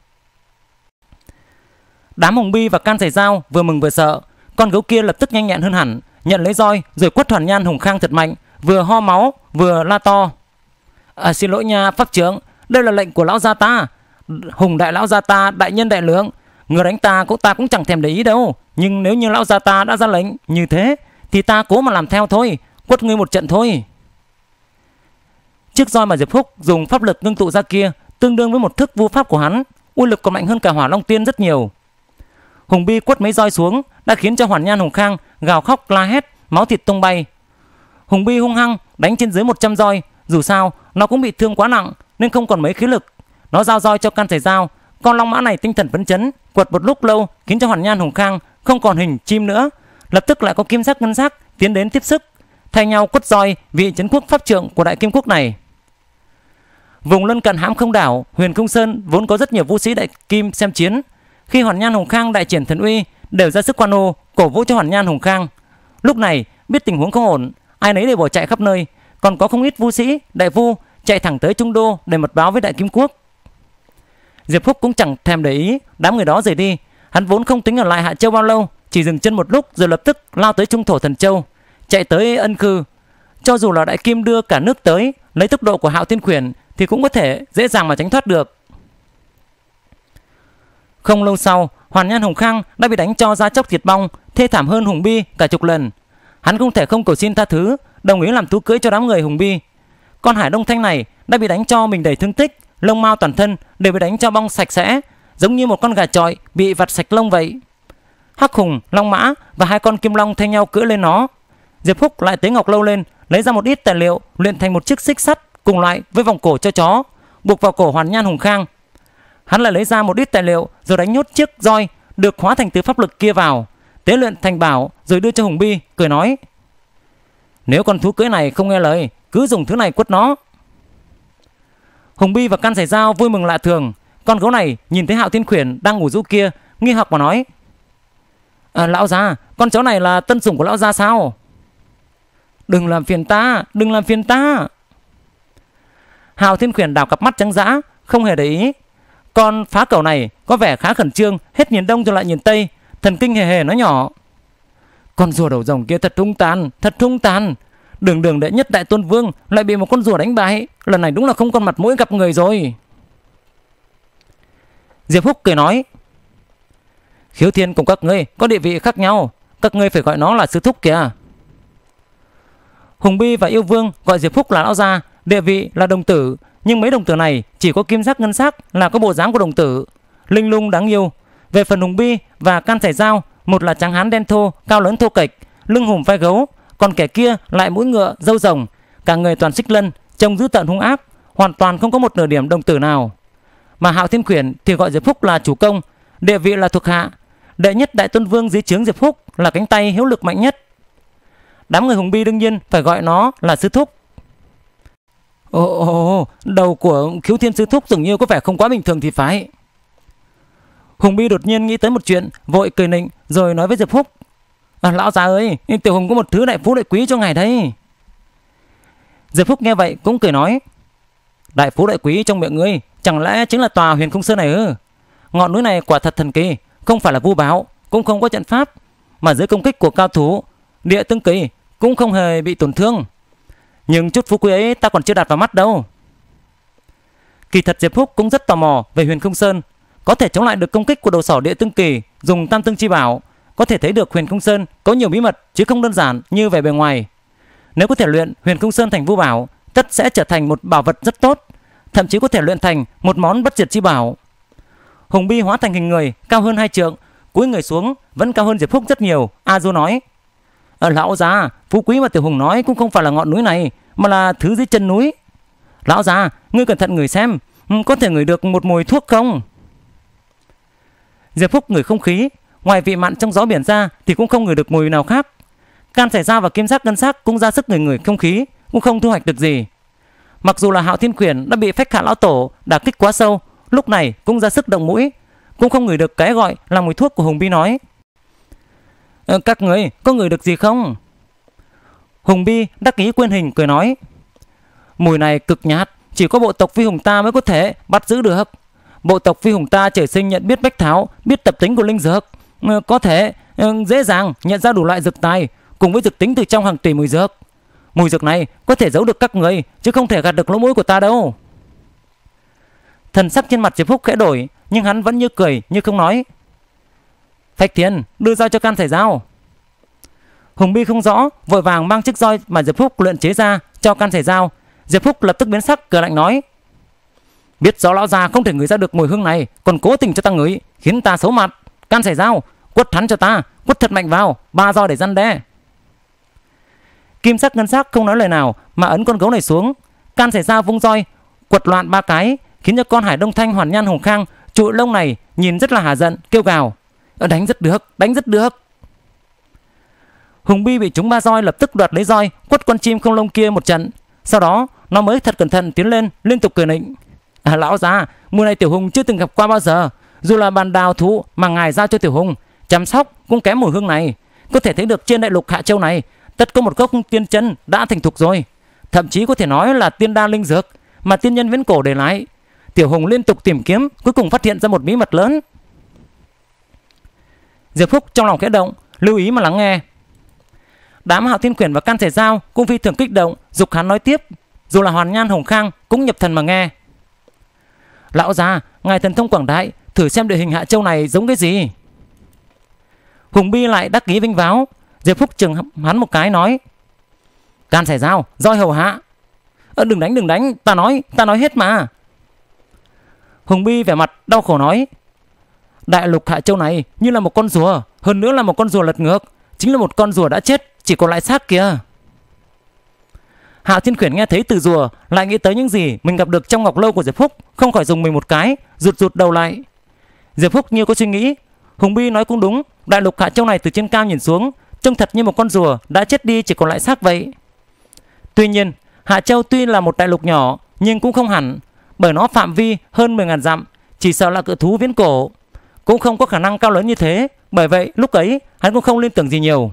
Đám Hùng Bi và Can Sải Dao vừa mừng vừa sợ. Con gấu kia lập tức nhanh nhẹn hơn hẳn, nhận lấy roi rồi quất Hoàn Nhan Hùng Khang thật mạnh, vừa ho máu vừa la to: xin lỗi nha pháp trưởng, đây là lệnh của lão gia ta. Hùng đại lão gia ta đại nhân đại lượng, người đánh ta cũng chẳng thèm để ý đâu, nhưng nếu như lão gia ta đã ra lệnh như thế thì ta cố mà làm theo thôi, quất ngươi một trận thôi. Chiếc roi mà Diệp Húc dùng pháp lực ngưng tụ ra kia tương đương với một thức vu pháp của hắn, uy lực còn mạnh hơn cả Hỏa Long Tiên rất nhiều. Hùng Bi quất mấy roi xuống đã khiến cho Hoàn Nhan Hùng Khang gào khóc la hét, máu thịt tung bay. Hùng Bi hung hăng đánh trên dưới 100 roi, dù sao nó cũng bị thương quá nặng nên không còn mấy khí lực. Nó giao roi cho Can Sải Dao, con long mã này tinh thần phấn chấn, quật một lúc lâu khiến cho Hoàn Nhan Hùng Khang không còn hình chim nữa. Lập tức lại có kim sắc ngân sắc tiến đến tiếp sức, thay nhau quất roi vị trấn quốc pháp trượng của đại kim quốc này. Vùng lân cận Hãm Không Đảo, Huyền Không Sơn vốn có rất nhiều vũ sĩ đại kim xem chiến. Khi Hoàn Nhan Hùng Khang đại triển thần uy, đều ra sức quan hô cổ vũ cho Hoàn Nhan Hùng Khang. Lúc này biết tình huống không ổn, ai nấy đều bỏ chạy khắp nơi, còn có không ít vũ sĩ đại vu chạy thẳng tới Trung Đô để mật báo với đại kim quốc. Diệp Húc cũng chẳng thèm để ý đám người đó rời đi, hắn vốn không tính ở lại Hạ Châu bao lâu, chỉ dừng chân một lúc rồi lập tức lao tới Trung Thổ Thần Châu, chạy tới Ân Khư. Cho dù là đại kim đưa cả nước tới, lấy tốc độ của Hạo Thiên Quyển thì cũng có thể dễ dàng mà tránh thoát được. Không lâu sau, Hoàn Nhan Hùng Khang đã bị đánh cho da chóc thịt bong, thê thảm hơn Hùng Bi cả chục lần. Hắn không thể không cầu xin tha thứ, đồng ý làm thú cưới cho đám người Hùng Bi. Con Hải Đông Thanh này đã bị đánh cho mình đầy thương tích, lông mao toàn thân đều bị đánh cho bong sạch sẽ, giống như một con gà chọi bị vặt sạch lông vậy. Hắc Hùng, Long Mã và hai con Kim Long thay nhau cưỡi lên nó. Diệp Húc lại tế ngọc lâu lên, lấy ra một ít tài liệu luyện thành một chiếc xích sắt cùng loại với vòng cổ cho chó, buộc vào cổ Hoàn Nhan Hùng Khang. Hắn lại lấy ra một ít tài liệu rồi đánh nhốt chiếc roi được hóa thành từ pháp lực kia vào, tế luyện thành bảo rồi đưa cho Hùng Bi, cười nói: nếu con thú cưỡi này không nghe lời, cứ dùng thứ này quất nó. Hùng Bi và Can Sải Dao vui mừng lạ thường. Con gấu này nhìn thấy Hạo Thiên Quyển đang ngủ rũ kia, nghi hoặc mà nói: lão gia, con chó này là tân sủng của lão gia sao? Đừng làm phiền ta, đừng làm phiền ta. Hạo Thiên Quyển đảo cặp mắt trắng dã, không hề để ý. Con phá cẩu này có vẻ khá khẩn trương, hết nhìn đông rồi lại nhìn tây, thần kinh hề hề nói nhỏ: con rùa đầu rồng kia thật hung tàn, thật hung tàn. Đường đệ nhất đại tôn vương lại bị một con rùa đánh bại, lần này đúng là không còn mặt mũi gặp người rồi. Diệp Húc cười nói: Khiếu Thiên cùng các ngươi có địa vị khác nhau, các ngươi phải gọi nó là sư thúc kìa. Hùng Bi và Yêu Vương gọi Diệp Húc là lão gia, địa vị là đồng tử, nhưng mấy đồng tử này chỉ có kim sắc ngân sắc là có bộ dáng của đồng tử, linh lung đáng yêu. Về phần Hùng Bi và Can Sải Dao, một là trắng hán đen thô, cao lớn thô kệch, lưng hùm vai gấu, còn kẻ kia lại mũi ngựa, râu rồng, cả người toàn xích lân, trông dữ tợn hung ác, hoàn toàn không có một nửa điểm đồng tử nào. Mà Hạo Thiên Quyển thì gọi Diệp Húc là chủ công, địa vị là thuộc hạ, đệ nhất đại tôn vương dưới trướng Diệp Húc là cánh tay hiếu lực mạnh nhất. Đám người Hùng Bi đương nhiên phải gọi nó là sư thúc. Ồ, đầu của Khiếu Thiên sư thúc dường như có vẻ không quá bình thường thì phải. Hùng Bi đột nhiên nghĩ tới một chuyện, vội cười nịnh rồi nói với Diệp Húc: lão già ơi, tiểu Hùng có một thứ đại phú đại quý cho ngài đây. Diệp Húc nghe vậy cũng cười nói: đại phú đại quý trong miệng ngươi chẳng lẽ chính là tòa Huyền Không Sơn này ư? Ngọn núi này quả thật thần kỳ, không phải là vu báo, cũng không có trận pháp, mà dưới công kích của cao thủ địa tương kỳ cũng không hề bị tổn thương. Nhưng chút phú quý ấy ta còn chưa đặt vào mắt đâu. Kỳ thật Diệp Húc cũng rất tò mò về Huyền Không Sơn, có thể chống lại được công kích của đầu sỏ địa tương kỳ dùng tam tương chi bảo, có thể thấy được Huyền Không Sơn có nhiều bí mật chứ không đơn giản như vẻ bề ngoài. Nếu có thể luyện Huyền Không Sơn thành vu bảo, tất sẽ trở thành một bảo vật rất tốt, thậm chí có thể luyện thành một món bất diệt chi bảo. Hùng Bi hóa thành hình người cao hơn 2 trượng, cúi người xuống vẫn cao hơn Diệp Húc rất nhiều. A Du nói: lão già, phú quý mà tiểu Hùng nói cũng không phải là ngọn núi này, mà là thứ dưới chân núi. Lão già, ngươi cẩn thận ngửi xem, có thể ngửi được một mùi thuốc không? Diệp Húc ngửi không khí, ngoài vị mặn trong gió biển ra thì cũng không ngửi được mùi nào khác. Can Sải Dao và Kim Sắc Ngân Sắc cũng ra sức ngửi không khí, cũng không thu hoạch được gì. Mặc dù là Hạo Thiên Quyển đã bị Phách Hạ lão tổ đả kích quá sâu, lúc này cũng ra sức động mũi, cũng không ngửi được cái gọi là mùi thuốc của Hùng Bi nói. Các người có ngửi được gì không? Hùng Bi đắc ý quên hình cười nói: Mùi này cực nhạt, chỉ có bộ tộc Vi Hùng ta mới có thể bắt giữ được. Bộ tộc Vi Hùng ta trời sinh nhận biết bách thảo, biết tập tính của linh dược, có thể dễ dàng nhận ra đủ loại dược tài cùng với dược tính từ trong hàng tỷ mùi dược. Mùi dược này có thể giấu được các người, chứ không thể gạt được lỗ mũi của ta đâu. Thần sắc trên mặt Diệp Phúc khẽ đổi, nhưng hắn vẫn như cười như không nói. Phách Thiên, đưa dao cho Can Sải Dao. Hùng Bi không rõ, vội vàng mang chiếc roi mà Diệp Phúc luyện chế ra cho Can Sải Dao. Diệp Phúc lập tức biến sắc, cười lạnh nói: biết rõ lão già không thể ngửi ra được mùi hương này, còn cố tình cho ta ngửi, khiến ta xấu mặt. Can Sải Dao, quất hắn cho ta, quất thật mạnh vào, 3 roi để răn đe. Kim sắc ngân sắc không nói lời nào mà ấn con gấu này xuống. Can Sải Dao vung roi quật loạn 3 cái, khiến cho con Hải Đông Thanh Hoàn Nhan Hồng Khang trụi lông này nhìn rất là hả giận, kêu gào: đánh rất được, đánh rất được. Hùng Bi bị trúng 3 roi, lập tức đoạt lấy roi quất con chim không lông kia một trận. Sau đó nó mới thật cẩn thận tiến lên, liên tục cười nịnh: lão già, mùa này Tiểu Hùng chưa từng gặp qua bao giờ. Dù là bàn đào thụ mà ngài giao cho Tiểu Hùng chăm sóc cũng kém mùi hương này. Có thể thấy được trên đại lục Hạ Châu này tất có một gốc tiên chân đã thành thục rồi, thậm chí có thể nói là tiên đa linh dược mà tiên nhân viễn cổ để lại. Tiểu Hùng liên tục tìm kiếm, cuối cùng phát hiện ra một bí mật lớn. Diệp Phúc trong lòng khẽ động, lưu ý mà lắng nghe. Đám Hạo Thiên Quyển và Can Sải Dao cũng phi thường kích động, giục hắn nói tiếp. Dù là Hoàn Nhan Hồng Khang cũng nhập thần mà nghe. Lão già, ngài thần thông quảng đại, thử xem địa hình Hạ Châu này giống cái gì. Hùng Bi lại đắc ý vinh váo. Diệp Phúc chừng hắn một cái nói: Can Sải Dao, roi hầu hạ. Đừng đánh, ta nói hết mà. Hùng Bi vẻ mặt đau khổ nói: đại lục Hạ Châu này như là một con rùa, hơn nữa là một con rùa lật ngược, chính là một con rùa đã chết, chỉ còn lại xác kìa. Hạo Thiên Quyển nghe thấy từ rùa lại nghĩ tới những gì mình gặp được trong ngọc lâu của Diệp Phúc, không khỏi dùng mình một cái, rụt đầu lại. Diệp Phúc như có suy nghĩ, Hùng Bi nói cũng đúng, đại lục Hạ Châu này từ trên cao nhìn xuống trông thật như một con rùa đã chết đi, chỉ còn lại xác vậy. Tuy nhiên Hạ Châu tuy là một đại lục nhỏ nhưng cũng không hẳn, bởi nó phạm vi hơn 10.000 dặm, chỉ sợ là cự thú viễn cổ cũng không có khả năng cao lớn như thế. Bởi vậy lúc ấy hắn cũng không liên tưởng gì nhiều.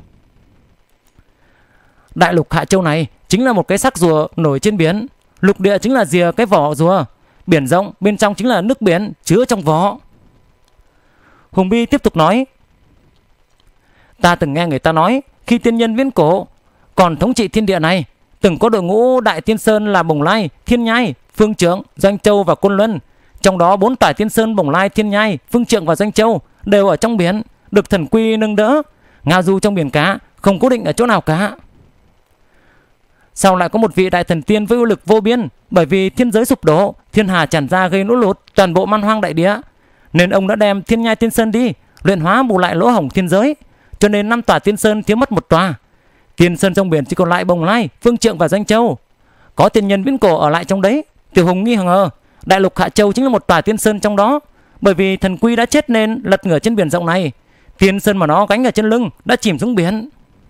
Đại lục Hạ Châu này chính là một cái xác rùa nổi trên biển, lục địa chính là rìa cái vỏ rùa, biển rộng bên trong chính là nước biển chứa trong vỏ. Hùng Bi tiếp tục nói: ta từng nghe người ta nói, khi tiên nhân viễn cổ còn thống trị thiên địa này, từng có đội ngũ đại tiên sơn là Bồng Lai, Thiên Nhai, Phương Trượng, Doanh Châu và Côn Luân. Trong đó 4 tòa tiên sơn Bồng Lai, Thiên Nhai, Phương Trượng và Doanh Châu đều ở trong biển, được thần quy nâng đỡ, ngao du trong biển cá, không cố định ở chỗ nào cả. Sau lại có một vị đại thần tiên với uy lực vô biên, bởi vì thiên giới sụp đổ, thiên hà tràn ra gây lũ lụt toàn bộ man hoang đại địa, nên ông đã đem Thiên Nhai tiên sơn đi luyện hóa, bù lại lỗ hổng thiên giới, cho nên 5 tòa tiên sơn thiếu mất 1 tòa. Tiên sơn trong biển chỉ còn lại Bồng Lai, Phương Trượng và Doanh Châu. Có tiên nhân viễn cổ ở lại trong đấy. Tiểu Hùng nghi ngờ đại lục Hạ Châu chính là một tòa tiên sơn trong đó, bởi vì thần quy đã chết nên lật ngửa trên biển rộng này, tiên sơn mà nó gánh ở trên lưng đã chìm xuống biển.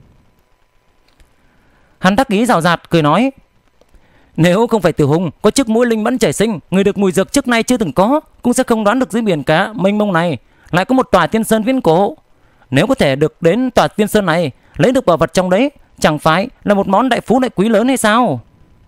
Hắn đắc ý rào rạt cười nói: nếu không phải Tiểu Hùng có chiếc mũi linh mẫn trời sinh, người được mùi dược trước nay chưa từng có, cũng sẽ không đoán được dưới biển cả mênh mông này lại có một tòa tiên sơn viễn cổ. Nếu có thể được đến tòa tiên sơn này, lấy được bảo vật trong đấy, chẳng phải là một món đại phú đại quý lớn hay sao?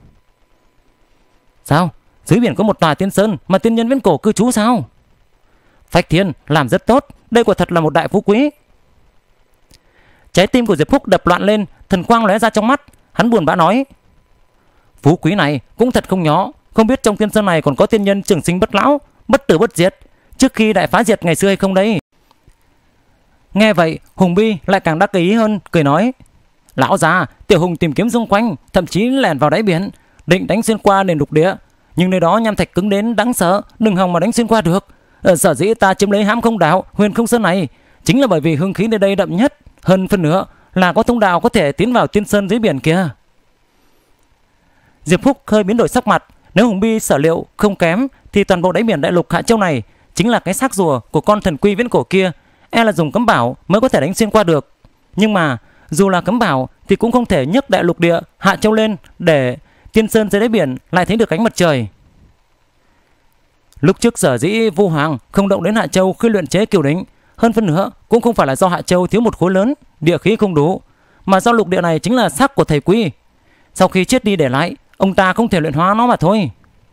Sao? Dưới biển có một tòa tiên sơn mà tiên nhân viễn cổ cư trú sao? Phách Thiên làm rất tốt, đây quả thật là một đại phú quý. Trái tim của Diệp Phúc đập loạn lên, thần quang lóe ra trong mắt. Hắn buồn bã nói: phú quý này cũng thật không nhỏ, không biết trong tiên sơn này còn có tiên nhân trường sinh bất lão, bất tử bất diệt trước khi đại phá diệt ngày xưa hay không đây? Nghe vậy Hùng Bi lại càng đắc ý hơn, cười nói: lão già, Tiểu Hùng tìm kiếm xung quanh, thậm chí lẻn vào đáy biển, định đánh xuyên qua nền lục địa, nhưng nơi đó nham thạch cứng đến đáng sợ, đừng hòng mà đánh xuyên qua được. Sở dĩ ta chiếm lấy Hãm Không Đảo, Huyền Không Sơn này chính là bởi vì hương khí nơi đây đậm nhất, hơn phân nữa là có thông đạo có thể tiến vào tiên sơn dưới biển kia. Diệp Phúc hơi biến đổi sắc mặt. Nếu Hùng Bi sở liệu không kém thì toàn bộ đáy biển đại lục Hạ Châu này chính là cái xác rùa của con thần quy viễn cổ kia, e là dùng cấm bảo mới có thể đánh xuyên qua được. Nhưng mà dù là cấm bảo thì cũng không thể nhấc đại lục địa Hạ Châu lên để tiên sơn dưới đáy biển lại thấy được ánh mặt trời. Lúc trước sở dĩ Vu Hoàng không động đến Hạ Châu khi luyện chế Kiều Đỉnh, hơn phân nữa cũng không phải là do Hạ Châu thiếu một khối lớn, địa khí không đủ, mà do lục địa này chính là xác của thầy Quy. Sau khi chết đi để lại, ông ta không thể luyện hóa nó mà thôi.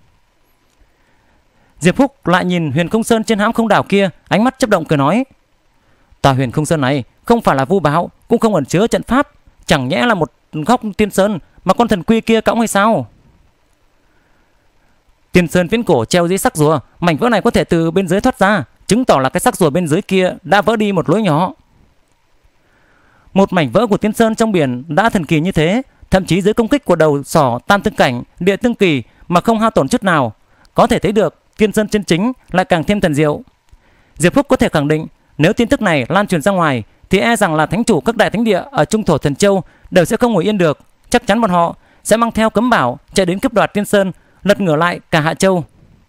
Diệp Phúc lại nhìn Huyền Không Sơn trên hãm không đảo kia, ánh mắt chớp động cười nói: tòa Huyền Không Sơn này không phải là vu bão, cũng không ẩn chứa trận pháp, chẳng nhẽ là một góc tiên sơn mà con thần quy kia cõng hay sao? Tiên sơn viễn cổ treo dưới sắc rùa, mảnh vỡ này có thể từ bên dưới thoát ra, chứng tỏ là cái sắc rùa bên dưới kia đã vỡ đi một lối nhỏ. Một mảnh vỡ của tiên sơn trong biển đã thần kỳ như thế, thậm chí dưới công kích của đầu sỏ tam tương cảnh, địa tương kỳ mà không hao tổn chút nào, có thể thấy được tiên sơn chân chính lại càng thêm thần diệu. Diệp Phúc có thể khẳng định, nếu tin tức này lan truyền ra ngoài thì e rằng là thánh chủ các đại thánh địa ở Trung Thổ Thần Châu đều sẽ không ngồi yên được, chắc chắn bọn họ sẽ mang theo cấm bảo chạy đến cướp đoạt tiên sơn, lật ngửa lại cả Hạ Châu.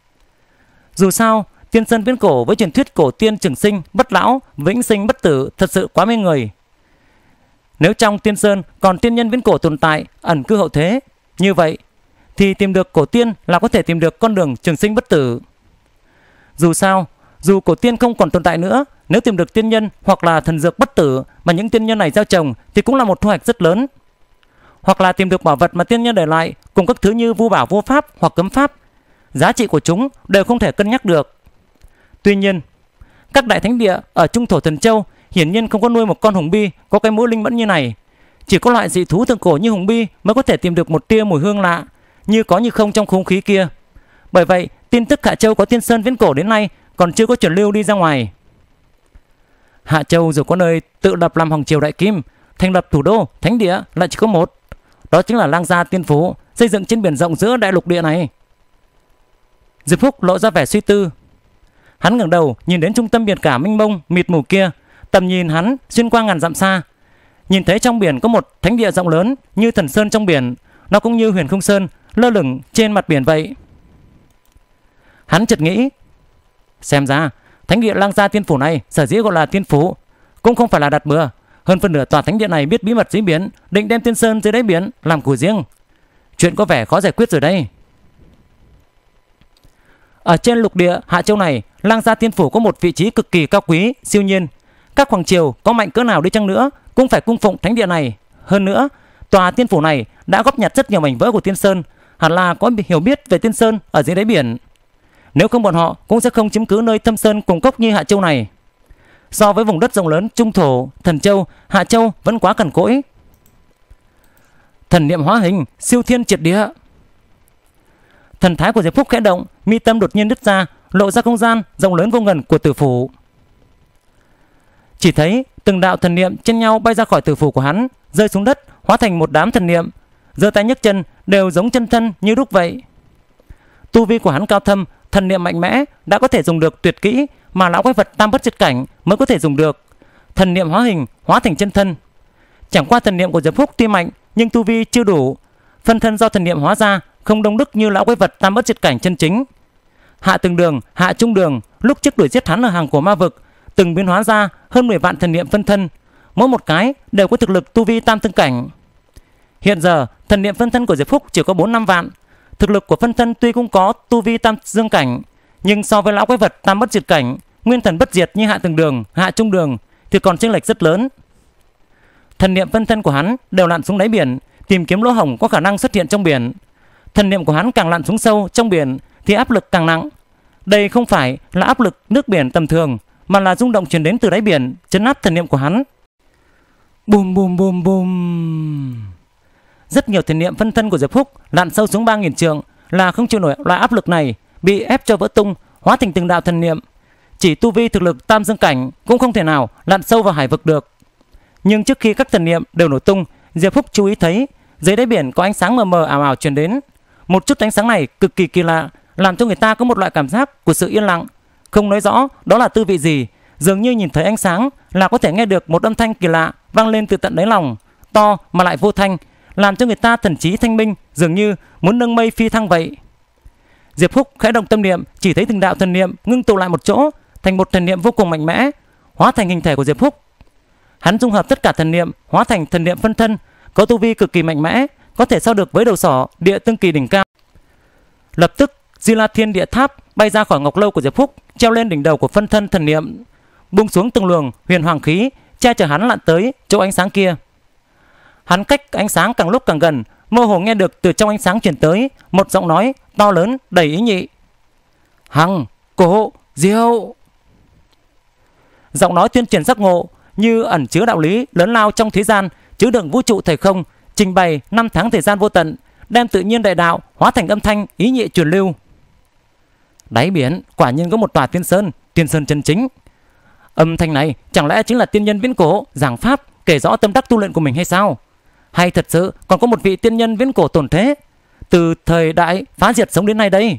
Dù sao, tiên sơn viễn cổ với truyền thuyết cổ tiên trường sinh bất lão, vĩnh sinh bất tử thật sự quá mê người. Nếu trong tiên sơn còn tiên nhân viễn cổ tồn tại ẩn cư hậu thế, như vậy thì tìm được cổ tiên là có thể tìm được con đường trường sinh bất tử. Dù sao, dù cổ tiên không còn tồn tại nữa, nếu tìm được tiên nhân hoặc là thần dược bất tử mà những tiên nhân này gieo trồng thì cũng là một thu hoạch rất lớn. Hoặc là tìm được bảo vật mà tiên nhân để lại cùng các thứ như vu bảo vô pháp hoặc cấm pháp, giá trị của chúng đều không thể cân nhắc được. Tuy nhiên, các đại thánh địa ở Trung Thổ Thần Châu hiển nhiên không có nuôi một con hùng bi có cái mũi linh mẫn như này. Chỉ có loại dị thú thượng cổ như hùng bi mới có thể tìm được một tia mùi hương lạ, như có như không trong không khí kia. Bởi vậy, tin tức Hạ Châu có tiên sơn viễn cổ đến nay còn chưa có truyền lưu đi ra ngoài. Hạ Châu dù có nơi tự lập làm hoàng triều đại kim, thành lập thủ đô, thánh địa lại chỉ có một, đó chính là Lang Gia Tiên Phủ, xây dựng trên biển rộng giữa đại lục địa này. Diệp Phúc lộ ra vẻ suy tư. Hắn ngẩng đầu nhìn đến trung tâm biển cả mênh mông mịt mù kia, tầm nhìn hắn xuyên qua ngàn dặm xa, nhìn thấy trong biển có một thánh địa rộng lớn như Thần Sơn trong biển, nó cũng như Huyền Không Sơn lơ lửng trên mặt biển vậy. Hắn chợt nghĩ, xem ra thánh địa Lang Gia Tiên Phủ này sở dĩ gọi là tiên phủ cũng không phải là đặt bừa. Hơn phân nửa tòa thánh địa này biết bí mật dưới biển, định đem tiên sơn dưới đáy biển làm của riêng. Chuyện có vẻ khó giải quyết rồi đây. Ở trên lục địa Hạ Châu này, Lang Gia Tiên Phủ có một vị trí cực kỳ cao quý, siêu nhiên. Các hoàng triều có mạnh cỡ nào đi chăng nữa cũng phải cung phụng thánh địa này. Hơn nữa, tòa tiên phủ này đã góp nhặt rất nhiều mảnh vỡ của tiên sơn, hẳn là có hiểu biết về tiên sơn ở dưới đáy biển. Nếu không bọn họ cũng sẽ không chiếm cứ nơi thâm sơn cùng cốc như Hạ Châu này. So với vùng đất rộng lớn Trung Thổ Thần Châu, Hạ Châu vẫn quá cằn cỗi. Thần niệm hóa hình, siêu thiên triệt địa. Thần thái của Diệp Phúc khẽ động, mi tâm đột nhiên đứt ra, lộ ra không gian rộng lớn vô ngần của tử phủ. Chỉ thấy từng đạo thần niệm trên nhau bay ra khỏi tử phủ của hắn, rơi xuống đất, hóa thành một đám thần niệm, giơ tay nhấc chân đều giống chân thân như đúc vậy. Tu vi của hắn cao thâm, thần niệm mạnh mẽ, đã có thể dùng được tuyệt kỹ mà lão quái vật tam bất diệt cảnh mới có thể dùng được. Thần niệm hóa hình, hóa thành chân thân. Chẳng qua thần niệm của Diệp Phúc tuy mạnh nhưng tu vi chưa đủ, phân thân do thần niệm hóa ra không đông đúc như lão quái vật tam bất diệt cảnh chân chính. Hạ Tầng Đường, Hạ Trung Đường lúc trước đuổi giết hắn ở hàng của ma vực, từng biến hóa ra hơn 10 vạn thần niệm phân thân, mỗi một cái đều có thực lực tu vi tam tương cảnh. Hiện giờ thần niệm phân thân của Diệp Phúc chỉ có 4-5 vạn. Thực lực của phân thân tuy cũng có tu vi tam dương cảnh, nhưng so với lão quái vật tam bất diệt cảnh, nguyên thần bất diệt như Hạ Tầng Đường, Hạ Trung Đường thì còn chênh lệch rất lớn. Thần niệm phân thân của hắn đều lặn xuống đáy biển, tìm kiếm lỗ hổng có khả năng xuất hiện trong biển. Thần niệm của hắn càng lặn xuống sâu trong biển thì áp lực càng nặng. Đây không phải là áp lực nước biển tầm thường, mà là rung động truyền đến từ đáy biển, chấn áp thần niệm của hắn. Bùm bùm bùm bùm. Rất nhiều thần niệm phân thân của Diệp Phúc lặn sâu xuống 3000 trượng là không chịu nổi loại áp lực này, bị ép cho vỡ tung, hóa thành từng đạo thần niệm. Chỉ tu vi thực lực tam dương cảnh cũng không thể nào lặn sâu vào hải vực được. Nhưng trước khi các thần niệm đều nổ tung, Diệp Phúc chú ý thấy dưới đáy biển có ánh sáng mờ mờ ảo ảo truyền đến. Một chút ánh sáng này cực kỳ kỳ lạ, làm cho người ta có một loại cảm giác của sự yên lặng, không nói rõ đó là tư vị gì. Dường như nhìn thấy ánh sáng là có thể nghe được một âm thanh kỳ lạ vang lên từ tận đáy lòng, to mà lại vô thanh, làm cho người ta thần trí thanh minh, dường như muốn nâng mây phi thăng vậy. Diệp Phúc khẽ động tâm niệm, chỉ thấy từng đạo thần niệm ngưng tụ lại một chỗ, thành một thần niệm vô cùng mạnh mẽ, hóa thành hình thể của Diệp Phúc. Hắn dung hợp tất cả thần niệm, hóa thành thần niệm phân thân, có tu vi cực kỳ mạnh mẽ, có thể so được với đầu sỏ địa tương kỳ đỉnh cao. Lập tức Di La Thiên Địa Tháp bay ra khỏi ngọc lâu của Diệp Phúc, treo lên đỉnh đầu của phân thân thần niệm, buông xuống từng luồng huyền hoàng khí, che chở hắn lặn tới chỗ ánh sáng kia. Hắn cách ánh sáng càng lúc càng gần, mơ hồ nghe được từ trong ánh sáng truyền tới một giọng nói to lớn đầy ý nhị. Hằng, Cổ, Diệu. Giọng nói tuyên truyền giác ngộ như ẩn chứa đạo lý lớn lao trong thế gian, chứa đựng vũ trụ thời không, trình bày năm tháng thời gian vô tận, đem tự nhiên đại đạo hóa thành âm thanh ý nhị truyền lưu. Đáy biển quả nhiên có một tòa tiên sơn chân chính. Âm thanh này chẳng lẽ chính là tiên nhân viễn cổ giảng pháp kể rõ tâm đắc tu luyện của mình hay sao? Hay thật sự còn có một vị tiên nhân viễn cổ tồn thế, từ thời đại phá diệt sống đến nay đây?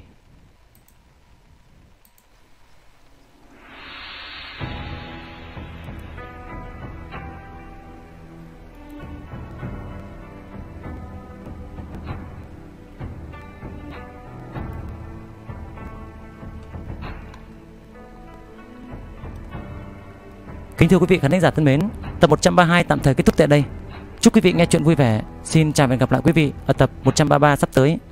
Kính thưa quý vị khán giả thân mến, tập 132 tạm thời kết thúc tại đây. Chúc quý vị nghe chuyện vui vẻ. Xin chào và hẹn gặp lại quý vị ở tập 133 sắp tới.